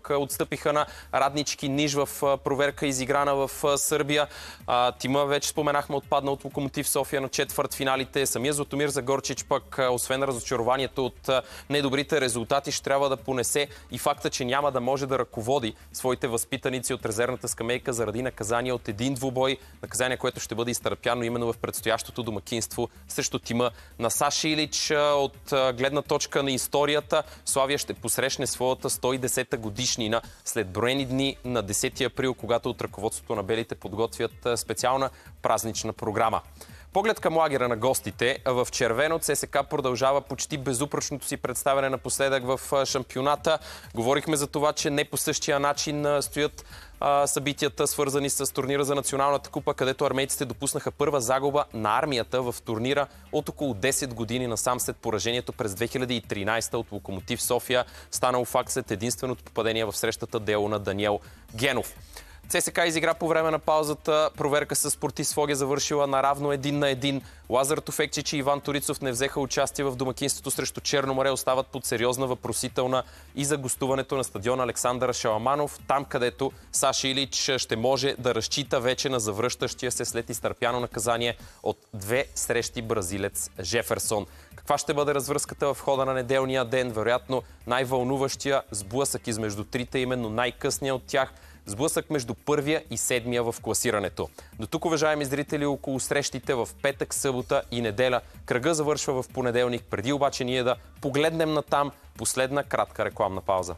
пък отстъпиха на Раднички Ниш в проверка, изиграна в Сърбия. Тима, вече споменахме, отпадна от Локомотив София на четвъртфиналите. Самия Златомир Загорчич пък, освен разочарованието от недобрите резултати, ще трябва да понесе и факта, че няма да може да ръководи своите възпитаници от резервната скамейка заради наказание от един двубой. Наказание, което ще бъде изтърпяно именно в предстоящото домакинство срещу тима на Саша Илич. От гледна точка на историята, Славия ще посрещне своята сто и десета годишнина след броени дни на десети април, когато от ръководството на белите подготвят специална празнична програма. Поглед към лагера на гостите. В червено ЦСКА продължава почти безупречното си представяне напоследък в шампионата. Говорихме за това, че не по същия начин стоят а, събитията, свързани с турнира за Националната купа, където армейците допуснаха първа загуба на армията в турнира от около десет години насам след поражението през две хиляди и тринадесета от Локомотив София, станало факт след единственото попадение в срещата дело на Даниел Генов. ЦСКА изигра по време на паузата. Проверка с Спортист Своге завършила наравно един на един. Лазар Тофекчич и Иван Торицов не взеха участие в домакинството срещу Черно море. Остават под сериозна въпросителна и за гостуването на стадион Александър Шаламанов, там където Саша Илич ще може да разчита вече на завръщащия се след изтърпяно наказание от две срещи бразилец Жеферсон. Каква ще бъде развръзката в хода на неделния ден? Вероятно най-вълнуващия сблъсък измежду трите, именно най-късния от тях. Сблъсък между първия и седмия в класирането. До тук, уважаеми зрители, около срещите в петък, събота и неделя. Кръга завършва в понеделник. Преди обаче ние да погледнем натам, последна кратка рекламна пауза.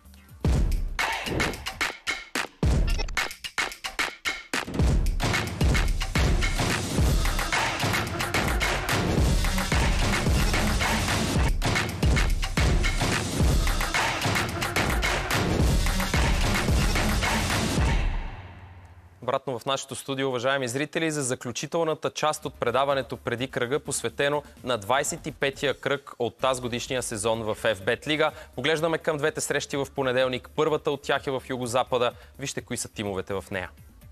Обратно в нашето студио, уважаеми зрители, за заключителната част от предаването преди кръга, посветено на двадесет и петия кръг от тази годишния сезон в Еф Бет Лига. Поглеждаме към двете срещи в понеделник. Първата от тях е в Югозапада. Вижте кои са тимовете в нея.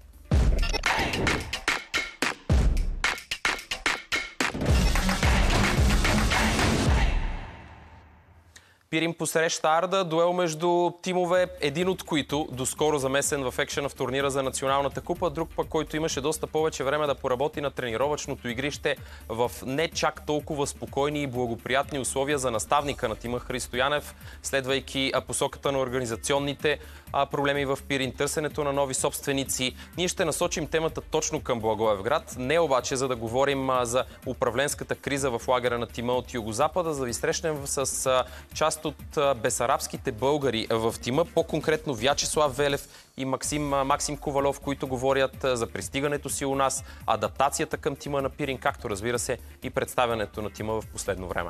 Пирин посреща Арда, дуел между тимове, един от които доскоро замесен в екшена в турнира за Националната купа, друг пък, който имаше доста повече време да поработи на тренировъчното игрище в не чак толкова спокойни и благоприятни условия за наставника на тима Христо Янев, следвайки посоката на организационните проблеми в Пирин, търсенето на нови собственици. Ние ще насочим темата точно към Благоевград, не обаче за да говорим за управленската криза в лагера на тима от Югозапада, за да ви срещнем с част от бесарабските българи в тима, по-конкретно Вячеслав Велев и Максим, Максим Ковалов, които говорят за пристигането си у нас, адаптацията към тима на Пирин, както разбира се и представянето на тима в последно време.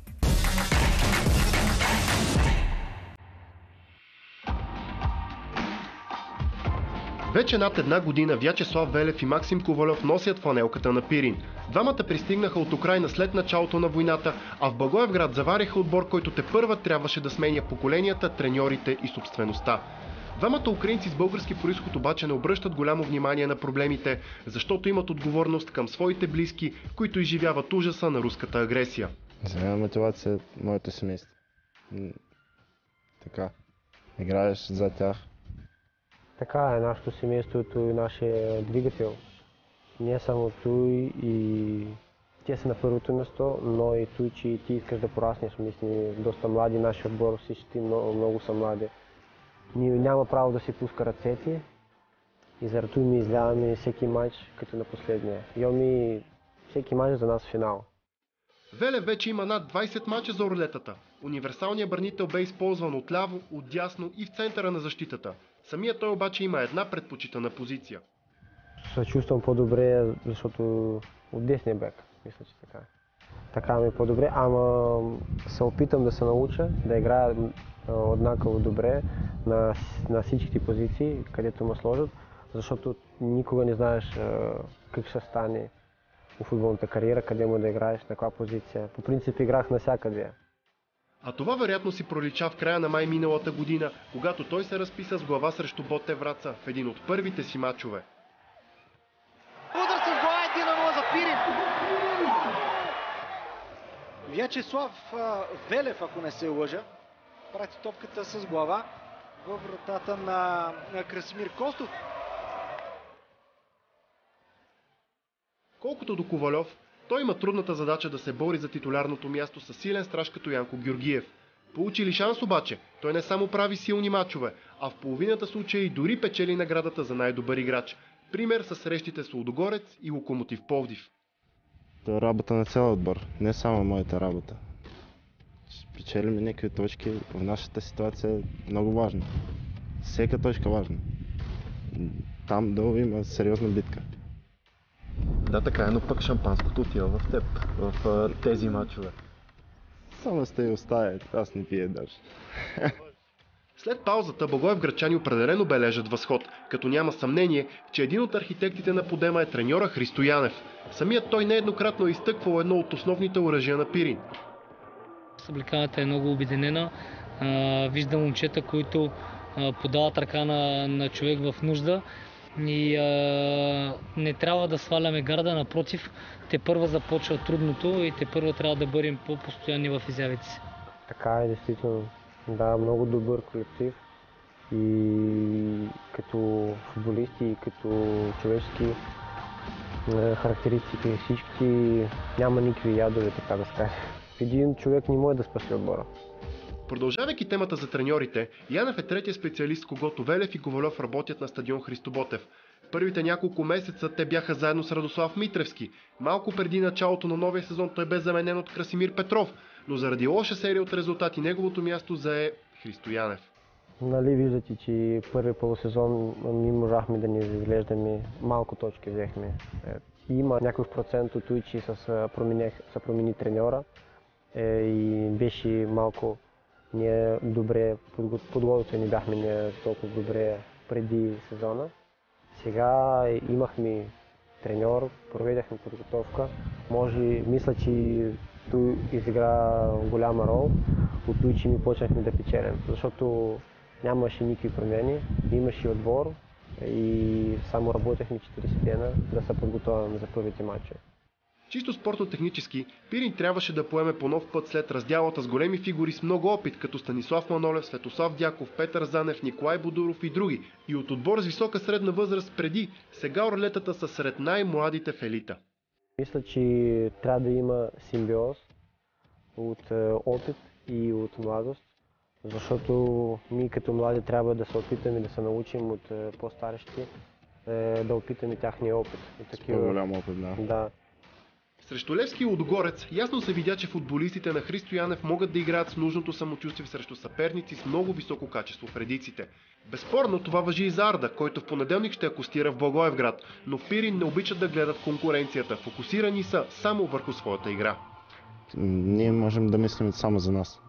Вече над една година Вячеслав Велев и Максим Ковалов носят фланелката на Пирин. Двамата пристигнаха от Украйна след началото на войната, а в Благоевград заваряха отбор, който тепърва трябваше да сменя поколенията, треньорите и собствеността. Двамата украинци с български произход обаче не обръщат голямо внимание на проблемите, защото имат отговорност към своите близки, които изживяват ужаса на руската агресия. За мен мотивация е моето семейство. Така, играеш за тях. Така е, нашето семейството и нашия двигател. Не само той и те са на първото место, но и той, че ти искаш да пораснеш. Мисли, доста млади, нашия отбор, всички много, много са млади. Ние няма право да си пуска ръцете и заради ми изляваме всеки матч като на последния. Йоми, всеки матч за нас финал. Велев вече има над двадесет мача за орлетата. Универсалният бранител бе използван отляво, отдясно и в центъра на защитата. Самият той обаче има една предпочитана позиция. Се чувствам по-добре, защото от десния бек, мисля, че така. Така ми е по-добре, ама се опитам да се науча да играя однакво добре на, на всичките позиции, където ме сложат, защото никога не знаеш как ще стане в футболната кариера, къде му да играеш, на каква позиция. По принцип играх навсякъде. А това вероятно си пролича в края на май миналата година, когато той се разписа с глава срещу Ботев Враца в един от първите си мачове. Удар с глава един на нула за Пирин. Вячеслав Велев, ако не се лъжа, прати топката с глава във вратата на, на Красимир Костов. Колкото до Ковалев, той има трудната задача да се бори за титулярното място с силен страж като Янко Георгиев. Получи ли шанс обаче, той не само прави силни мачове, а в половината случаи дори печели наградата за най-добър играч. Пример са срещите с Лудогорец и Локомотив Пловдив. Това е работа на цял отбор, не само моята работа. Печелим някакви точки в нашата ситуация е много важно. Всека точка е важна. Там долу има сериозна битка. Да, така е, но пък шампанското отива в теб, в тези мачове. Само сте и оставя, аз не пия даже. След паузата благоевградчани определено бележат възход, като няма съмнение, че един от архитектите на подема е треньора Христо Янев. Самият той нееднократно е изтъквал едно от основните оръжия на Пирин. Съблеканата е много обединена. Виждам момчета, които подават ръка на, на човек в нужда. И а, не трябва да сваляме гарда, напротив, те първа започва трудното и те първа трябва да бъдем по-постоянни в изявите си. Така е, действително. Да, много добър колектив и като футболисти, и като човешки характеристики всички няма никакви ядове, така да скажа. Един човек не може да спаси отбора. Продължавайки темата за треньорите, Янев е третия специалист, когато Велев и Ковалев работят на стадион Христо Ботев. Първите няколко месеца те бяха заедно с Радослав Митревски. Малко преди началото на новия сезон той бе заменен от Красимир Петров, но заради лоша серия от резултати неговото място зае Христо Янев. Нали виждате, че първи полусезон ние можахме да ни изглеждаме, малко точки взехме. Има някакъв процент от това, че се промени треньора и беше малко ние добре подготвени бяхме не толкова добре преди сезона. Сега имахме треньор, проведахме подготовка. Може, мисля, че той изигра голяма роля, от това, че ми почнахме да печелим. Защото нямаше никакви промени, имаше отбор и само работехме четирийсет дена да се подготвяме за първите матчи. Чисто спортно-технически, Пирин трябваше да поеме по нов път след раздялата с големи фигури с много опит, като Станислав Манолев, Светослав Дяков, Петър Занев, Николай Бодуров и други. И от отбор с висока средна възраст преди, сега орлетата са сред най-младите в елита. Мисля, че трябва да има симбиоз от опит и от младост, защото ние като млади трябва да се опитаме да се научим от по-старещи, да опитаме тяхния опит. Такива... По-голям опит, да. да. Срещу Левски и Лудогорец ясно се видя, че футболистите на Христо Янев могат да играят с нужното самочувствие срещу съперници с много високо качество в редиците. Безспорно това важи и за Арда, който в понеделник ще акостира в Благоевград, но в Пирин не обичат да гледат конкуренцията, фокусирани са само върху своята игра. Ние можем да мислим само за нас.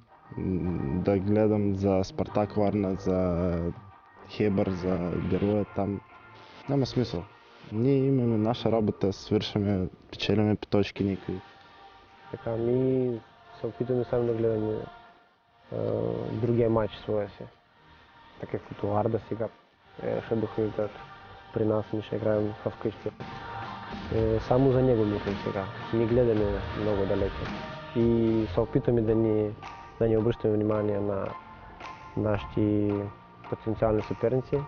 Да гледам за Спартак Варна, за Хебър, за Героя, там няма смисъл. Ние имаме наша работа, свършаме, печелиме по точки никой. Така, ние се опитаме само да гледаме а, другия матч своя си. Така като Арда сега е, ще дойдат при нас, ние ще играем в къщи. Е, само за него мислим сега. Не гледаме много далеко. И се опитаме да ни, да ни обръщаме внимание на нашите потенциални съперници.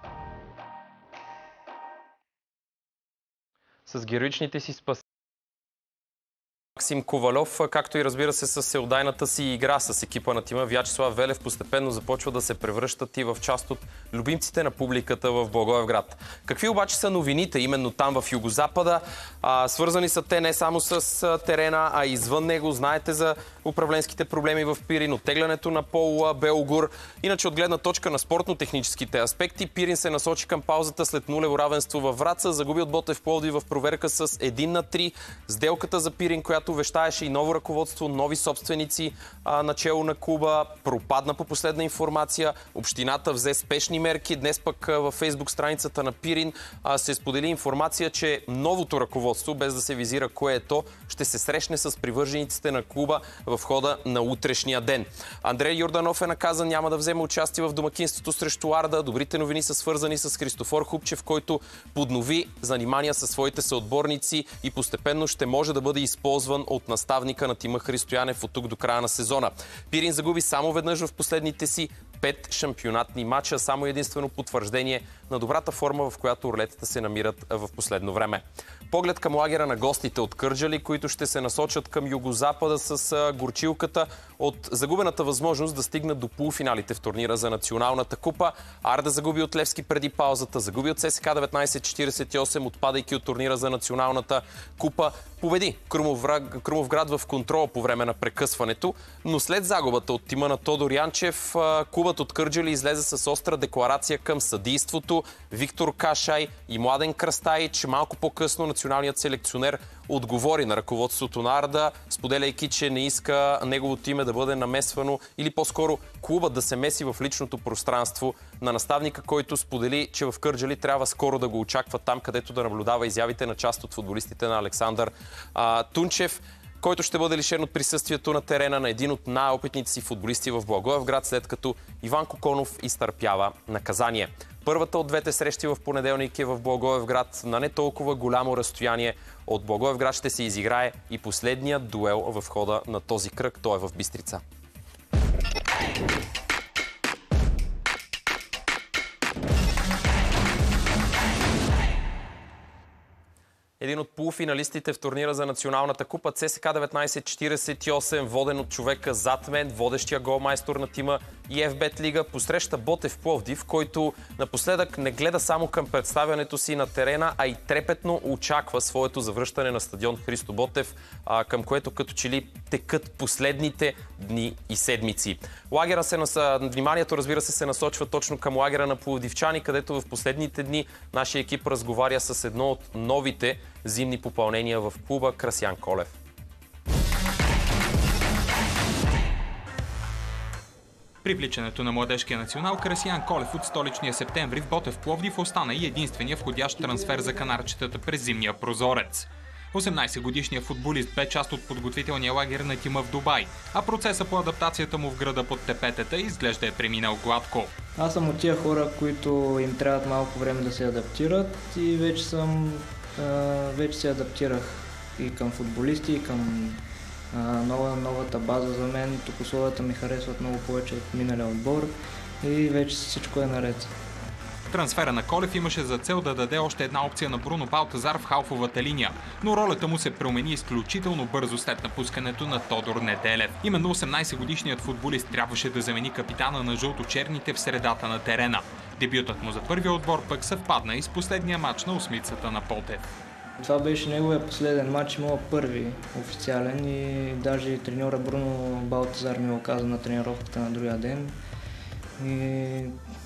С героичните си спасения Максим Ковалев, както и разбира се с всеотдайната си игра с екипа на тима, Вячеслав Велев постепенно започва да се превръщат и в част от любимците на публиката в Благоевград. Какви обаче са новините именно там в Югозапада? А, свързани са те не само с терена, а и извън него. Знаете за управленските проблеми в Пирин, оттеглянето на Пол Белогор. Иначе от гледна точка на спортно-техническите аспекти, Пирин се насочи към паузата след нулево равенство във Враца, загуби от Ботев Пловдив в проверка с един на три. Сделката за Пирин, която вещаеше и ново ръководство, нови собственици а, начело на клуба, пропадна по последна информация. Общината взе спешни мерки. Днес пък а, във фейсбук страницата на Пирин а, се сподели информация, че новото ръководство, без да се визира кое е то, ще се срещне с привържениците на клуба в хода на утрешния ден. Андрей Йорданов е наказан, няма да вземе участие в домакинството срещу Арда. Добрите новини са свързани с Христофор Хубчев, който поднови занимания със своите съотборници и постепенно ще може да бъде използван от наставника на тима Христо Янев от тук до края на сезона. Пирин загуби само веднъж в последните си пет шампионатни матча. Само единствено потвърждение на добрата форма, в която орлетата се намират в последно време. Поглед към лагера на гостите от Кърджали, които ще се насочат към югозапада с горчилката от загубената възможност да стигнат до полуфиналите в турнира за Националната купа. Арда загуби от Левски преди паузата, загуби от ССК деветнайсет четирийсет и осем, отпадайки от турнира за Националната купа. Победи Крумовград в контрола по време на прекъсването, но след загубата от тима на Тодор Янчев, клубът от Кърджали излезе с остра декларация към съдийството. Виктор Кашай и Младен Кръстаич, малко по-късно националният селекционер отговори на ръководството на Арда, споделяйки, че не иска неговото име да бъде намесвано или по-скоро клубът да се меси в личното пространство на наставника, който сподели, че в Кърджали трябва скоро да го очаква там, където да наблюдава изявите на част от футболистите на Александър а, Тунчев, който ще бъде лишен от присъствието на терена на един от най-опитните си футболисти в Благоевград, след като Иван Коконов изтърпява наказание. Първата от двете срещи в понеделник е в Благоевград. На не толкова голямо разстояние от Благоевград ще се изиграе и последният дуел в хода на този кръг. Той е в Бистрица. Един от полуфиналистите в турнира за Националната купа, ЦСКА деветнайсет четирийсет и осем, воден от човека зад мен, водещия голмайстор на тима и Еф Бет Лига, посреща Ботев Пловдив, който напоследък не гледа само към представянето си на терена, а и трепетно очаква своето завръщане на стадион Христо Ботев, към което като че ли текат последните дни и седмици. Лагера се нас... Вниманието, разбира се, се насочва точно към лагера на пловдивчани, където в последните дни нашия екип разговаря с едно от новите зимни попълнения в клуба, Красян Колев. Привличането на младежкия национал Красян Колев от столичния Септември в Ботев Пловдив остана и единствения входящ трансфер за канарчетата през зимния прозорец. осемнайсетгодишният футболист бе част от подготвителния лагер на тима в Дубай, а процеса по адаптацията му в града под тепетата изглежда е преминал гладко. Аз съм от тия хора, които им трябват малко време да се адаптират и вече съм вече се адаптирах и към футболисти, и към нова, новата база за мен. Тук условията ми харесват много повече от миналия отбор и вече всичко е наред. Трансфера на Колев имаше за цел да даде още една опция на Бруно Балтазар в халфовата линия, но ролята му се промени изключително бързо след напускането на Тодор Неделев. Именно осемнайсетгодишният футболист трябваше да замени капитана на жълто-черните в средата на терена. Дебютът му за първия отбор пък съвпадна и с последния матч на осмицата на Ботев. Това беше неговия последен матч, моят първи официален и даже треньора Бруно Балтазар ми го каза на тренировката на другия ден. И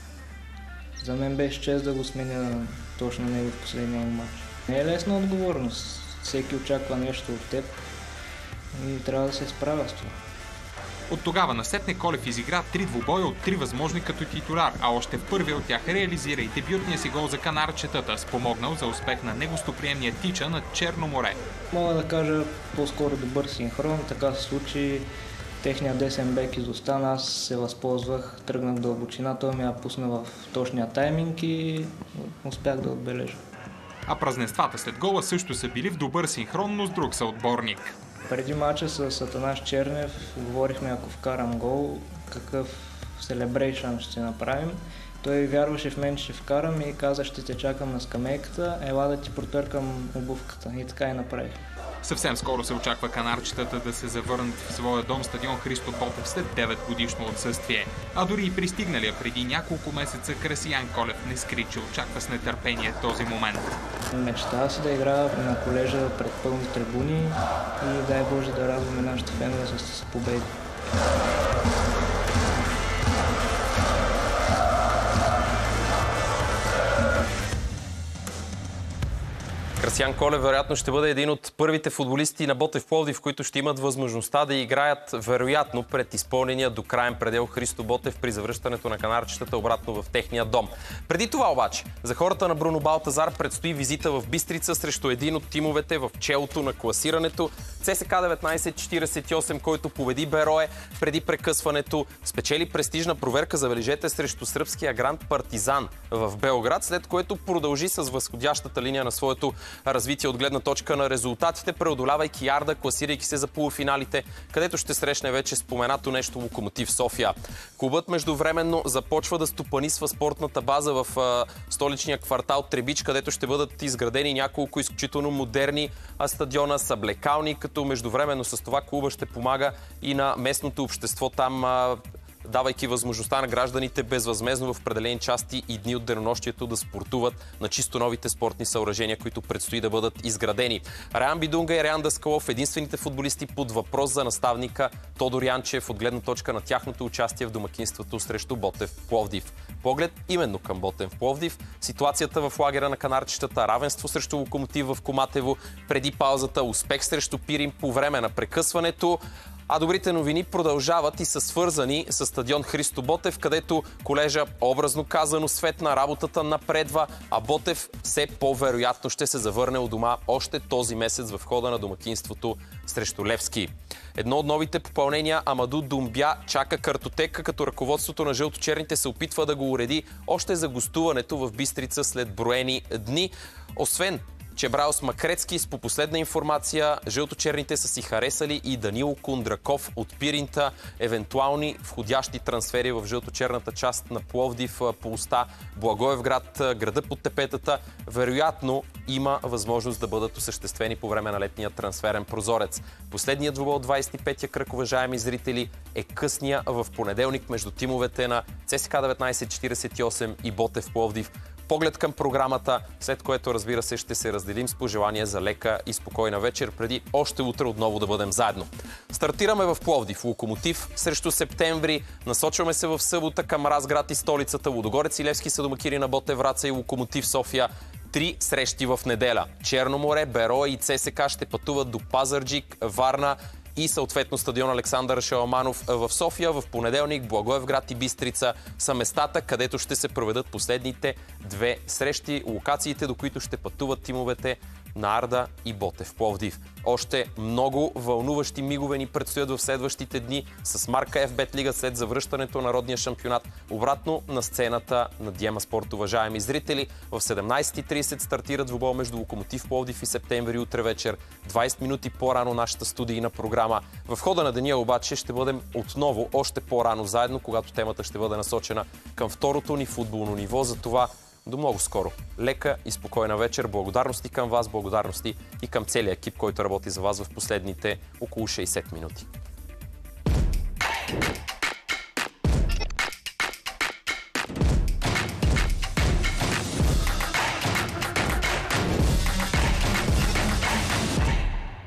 за мен беше чест да го сменя точно него в последния матч. Не е лесна отговорност. Всеки очаква нещо от теб и трябва да се справя с това. От тогава насетне Колев изигра три двубоя от три възможни като титуляр, а още в първия от тях реализира и дебютния си гол за канарчетата, спомогнал за успех на негостоприемния Тича над Черно море. Мога да кажа по-скоро добър синхрон, така се случи. Техният десен бек изостана, аз се възползвах, тръгнах в дълбочина, той ме я пусна в точния тайминг и успях да отбележа. А празненствата след гола също са били в добър синхрон, но с друг съотборник. Преди мача с Атанас Чернев говорихме, ако вкарам гол, какъв селебрейшън ще направим. Той вярваше в мен, че ще вкарам и каза, ще те чакам на скамейката, ела да ти протъркам обувката. И така и направих. Съвсем скоро се очаква канарчетата да се завърнат в своя дом стадион Христо Ботев след девет годишно отсъствие. А дори и пристигналия преди няколко месеца Красян Колев не скри, че очаква с нетърпение този момент. Мечтая си да играя на колежа пред пълни трибуни и дай Боже да радваме нашите фенове с победи. Красян Колев вероятно ще бъде един от първите футболисти на Ботев Пловдив, които ще имат възможността да играят вероятно пред изпълнения до краен предел Христо Ботев при завръщането на канарчетата обратно в техния дом. Преди това обаче, за хората на Бруно Балтазар предстои визита в Бистрица срещу един от тимовете в челото на класирането. ЦСКА деветнайсет четирийсет и осем, който победи Берое преди прекъсването, спечели престижна проверка, забележете, срещу сръбския гранд Партизан в Белград, след което продължи с възходящата линия на своето развитие от гледна точка на резултатите, преодолявайки Арда, класирайки се за полуфиналите, където ще срещне вече споменато нещо Локомотив София. Клубът междувременно започва да стопанисва спортната база в а, столичния квартал Требич, където ще бъдат изградени няколко изключително модерни а, стадиона, съблекални, като междувременно с това клуба ще помага и на местното общество там, а, давайки възможността на гражданите безвъзмездно в определени части и дни от денонощието да спортуват на чисто новите спортни съоръжения, които предстои да бъдат изградени. Раян Бидунга и Раян Даскалов, единствените футболисти под въпрос за наставника Тодор Янчев от гледна точка на тяхното участие в домакинството срещу Ботев Пловдив. Поглед именно към Ботев Пловдив. Ситуацията в лагера на канарчетата, равенство срещу Локомотив в Коматево, преди паузата, успех срещу Пирин по време на прекъсването. А добрите новини продължават и са свързани с стадион Христо Ботев, където колежа, образно казано, светна, работата напредва, а Ботев все по-вероятно ще се завърне у дома още този месец в хода на домакинството срещу Левски. Едно от новите попълнения, Амаду Думбя, чака картотека, като ръководството на жълточерните се опитва да го уреди още за гостуването в Бистрица след броени дни. Освен Чебраус Макрецки, с по последна информация, жълточерните са си харесали и Данило Кундраков от Пиринта. Евентуални входящи трансфери в жълточерната част на Пловдив, Полста, Благоевград, града под тепетата, вероятно има възможност да бъдат осъществени по време на летния трансферен прозорец. Последният двубой от двадесет и петия кръг, уважаеми зрители, е късния в понеделник между тимовете на ЦСКА деветнадесет четиридесет и осем и Ботев Пловдив. Поглед към програмата, след което, разбира се, ще се разделим с пожелания за лека и спокойна вечер, преди още утре отново да бъдем заедно. Стартираме в Пловдив. Локомотив срещу Септември. Насочваме се в събота към Разград и столицата. Лудогорец и Левски са домакини на Ботев Враца и Локомотив София. Три срещи в неделя. Черно море, Берое и ЦСКА ще пътуват до Пазарджик, Варна и съответно стадион Александър Шаламанов в София. В понеделник Благоевград и Бистрица са местата, където ще се проведат последните две срещи, локациите, до които ще пътуват тимовете на Арда и Ботев Пловдив. Още много вълнуващи мигове ни предстоят в следващите дни с марка Еф Бет Лига след завръщането на народния шампионат обратно на сцената на Диема Спорт. Уважаеми зрители, в седемнадесет и тридесет стартира двубой между Локомотив Пловдив и Септември утре вечер. двадесет минути по-рано нашата студийна програма. В хода на деня обаче ще бъдем отново още по-рано заедно, когато темата ще бъде насочена към второто ни футболно ниво. За това до много скоро. Лека и спокойна вечер. Благодарности към вас, благодарности и към целия екип, който работи за вас в последните около шейсет минути.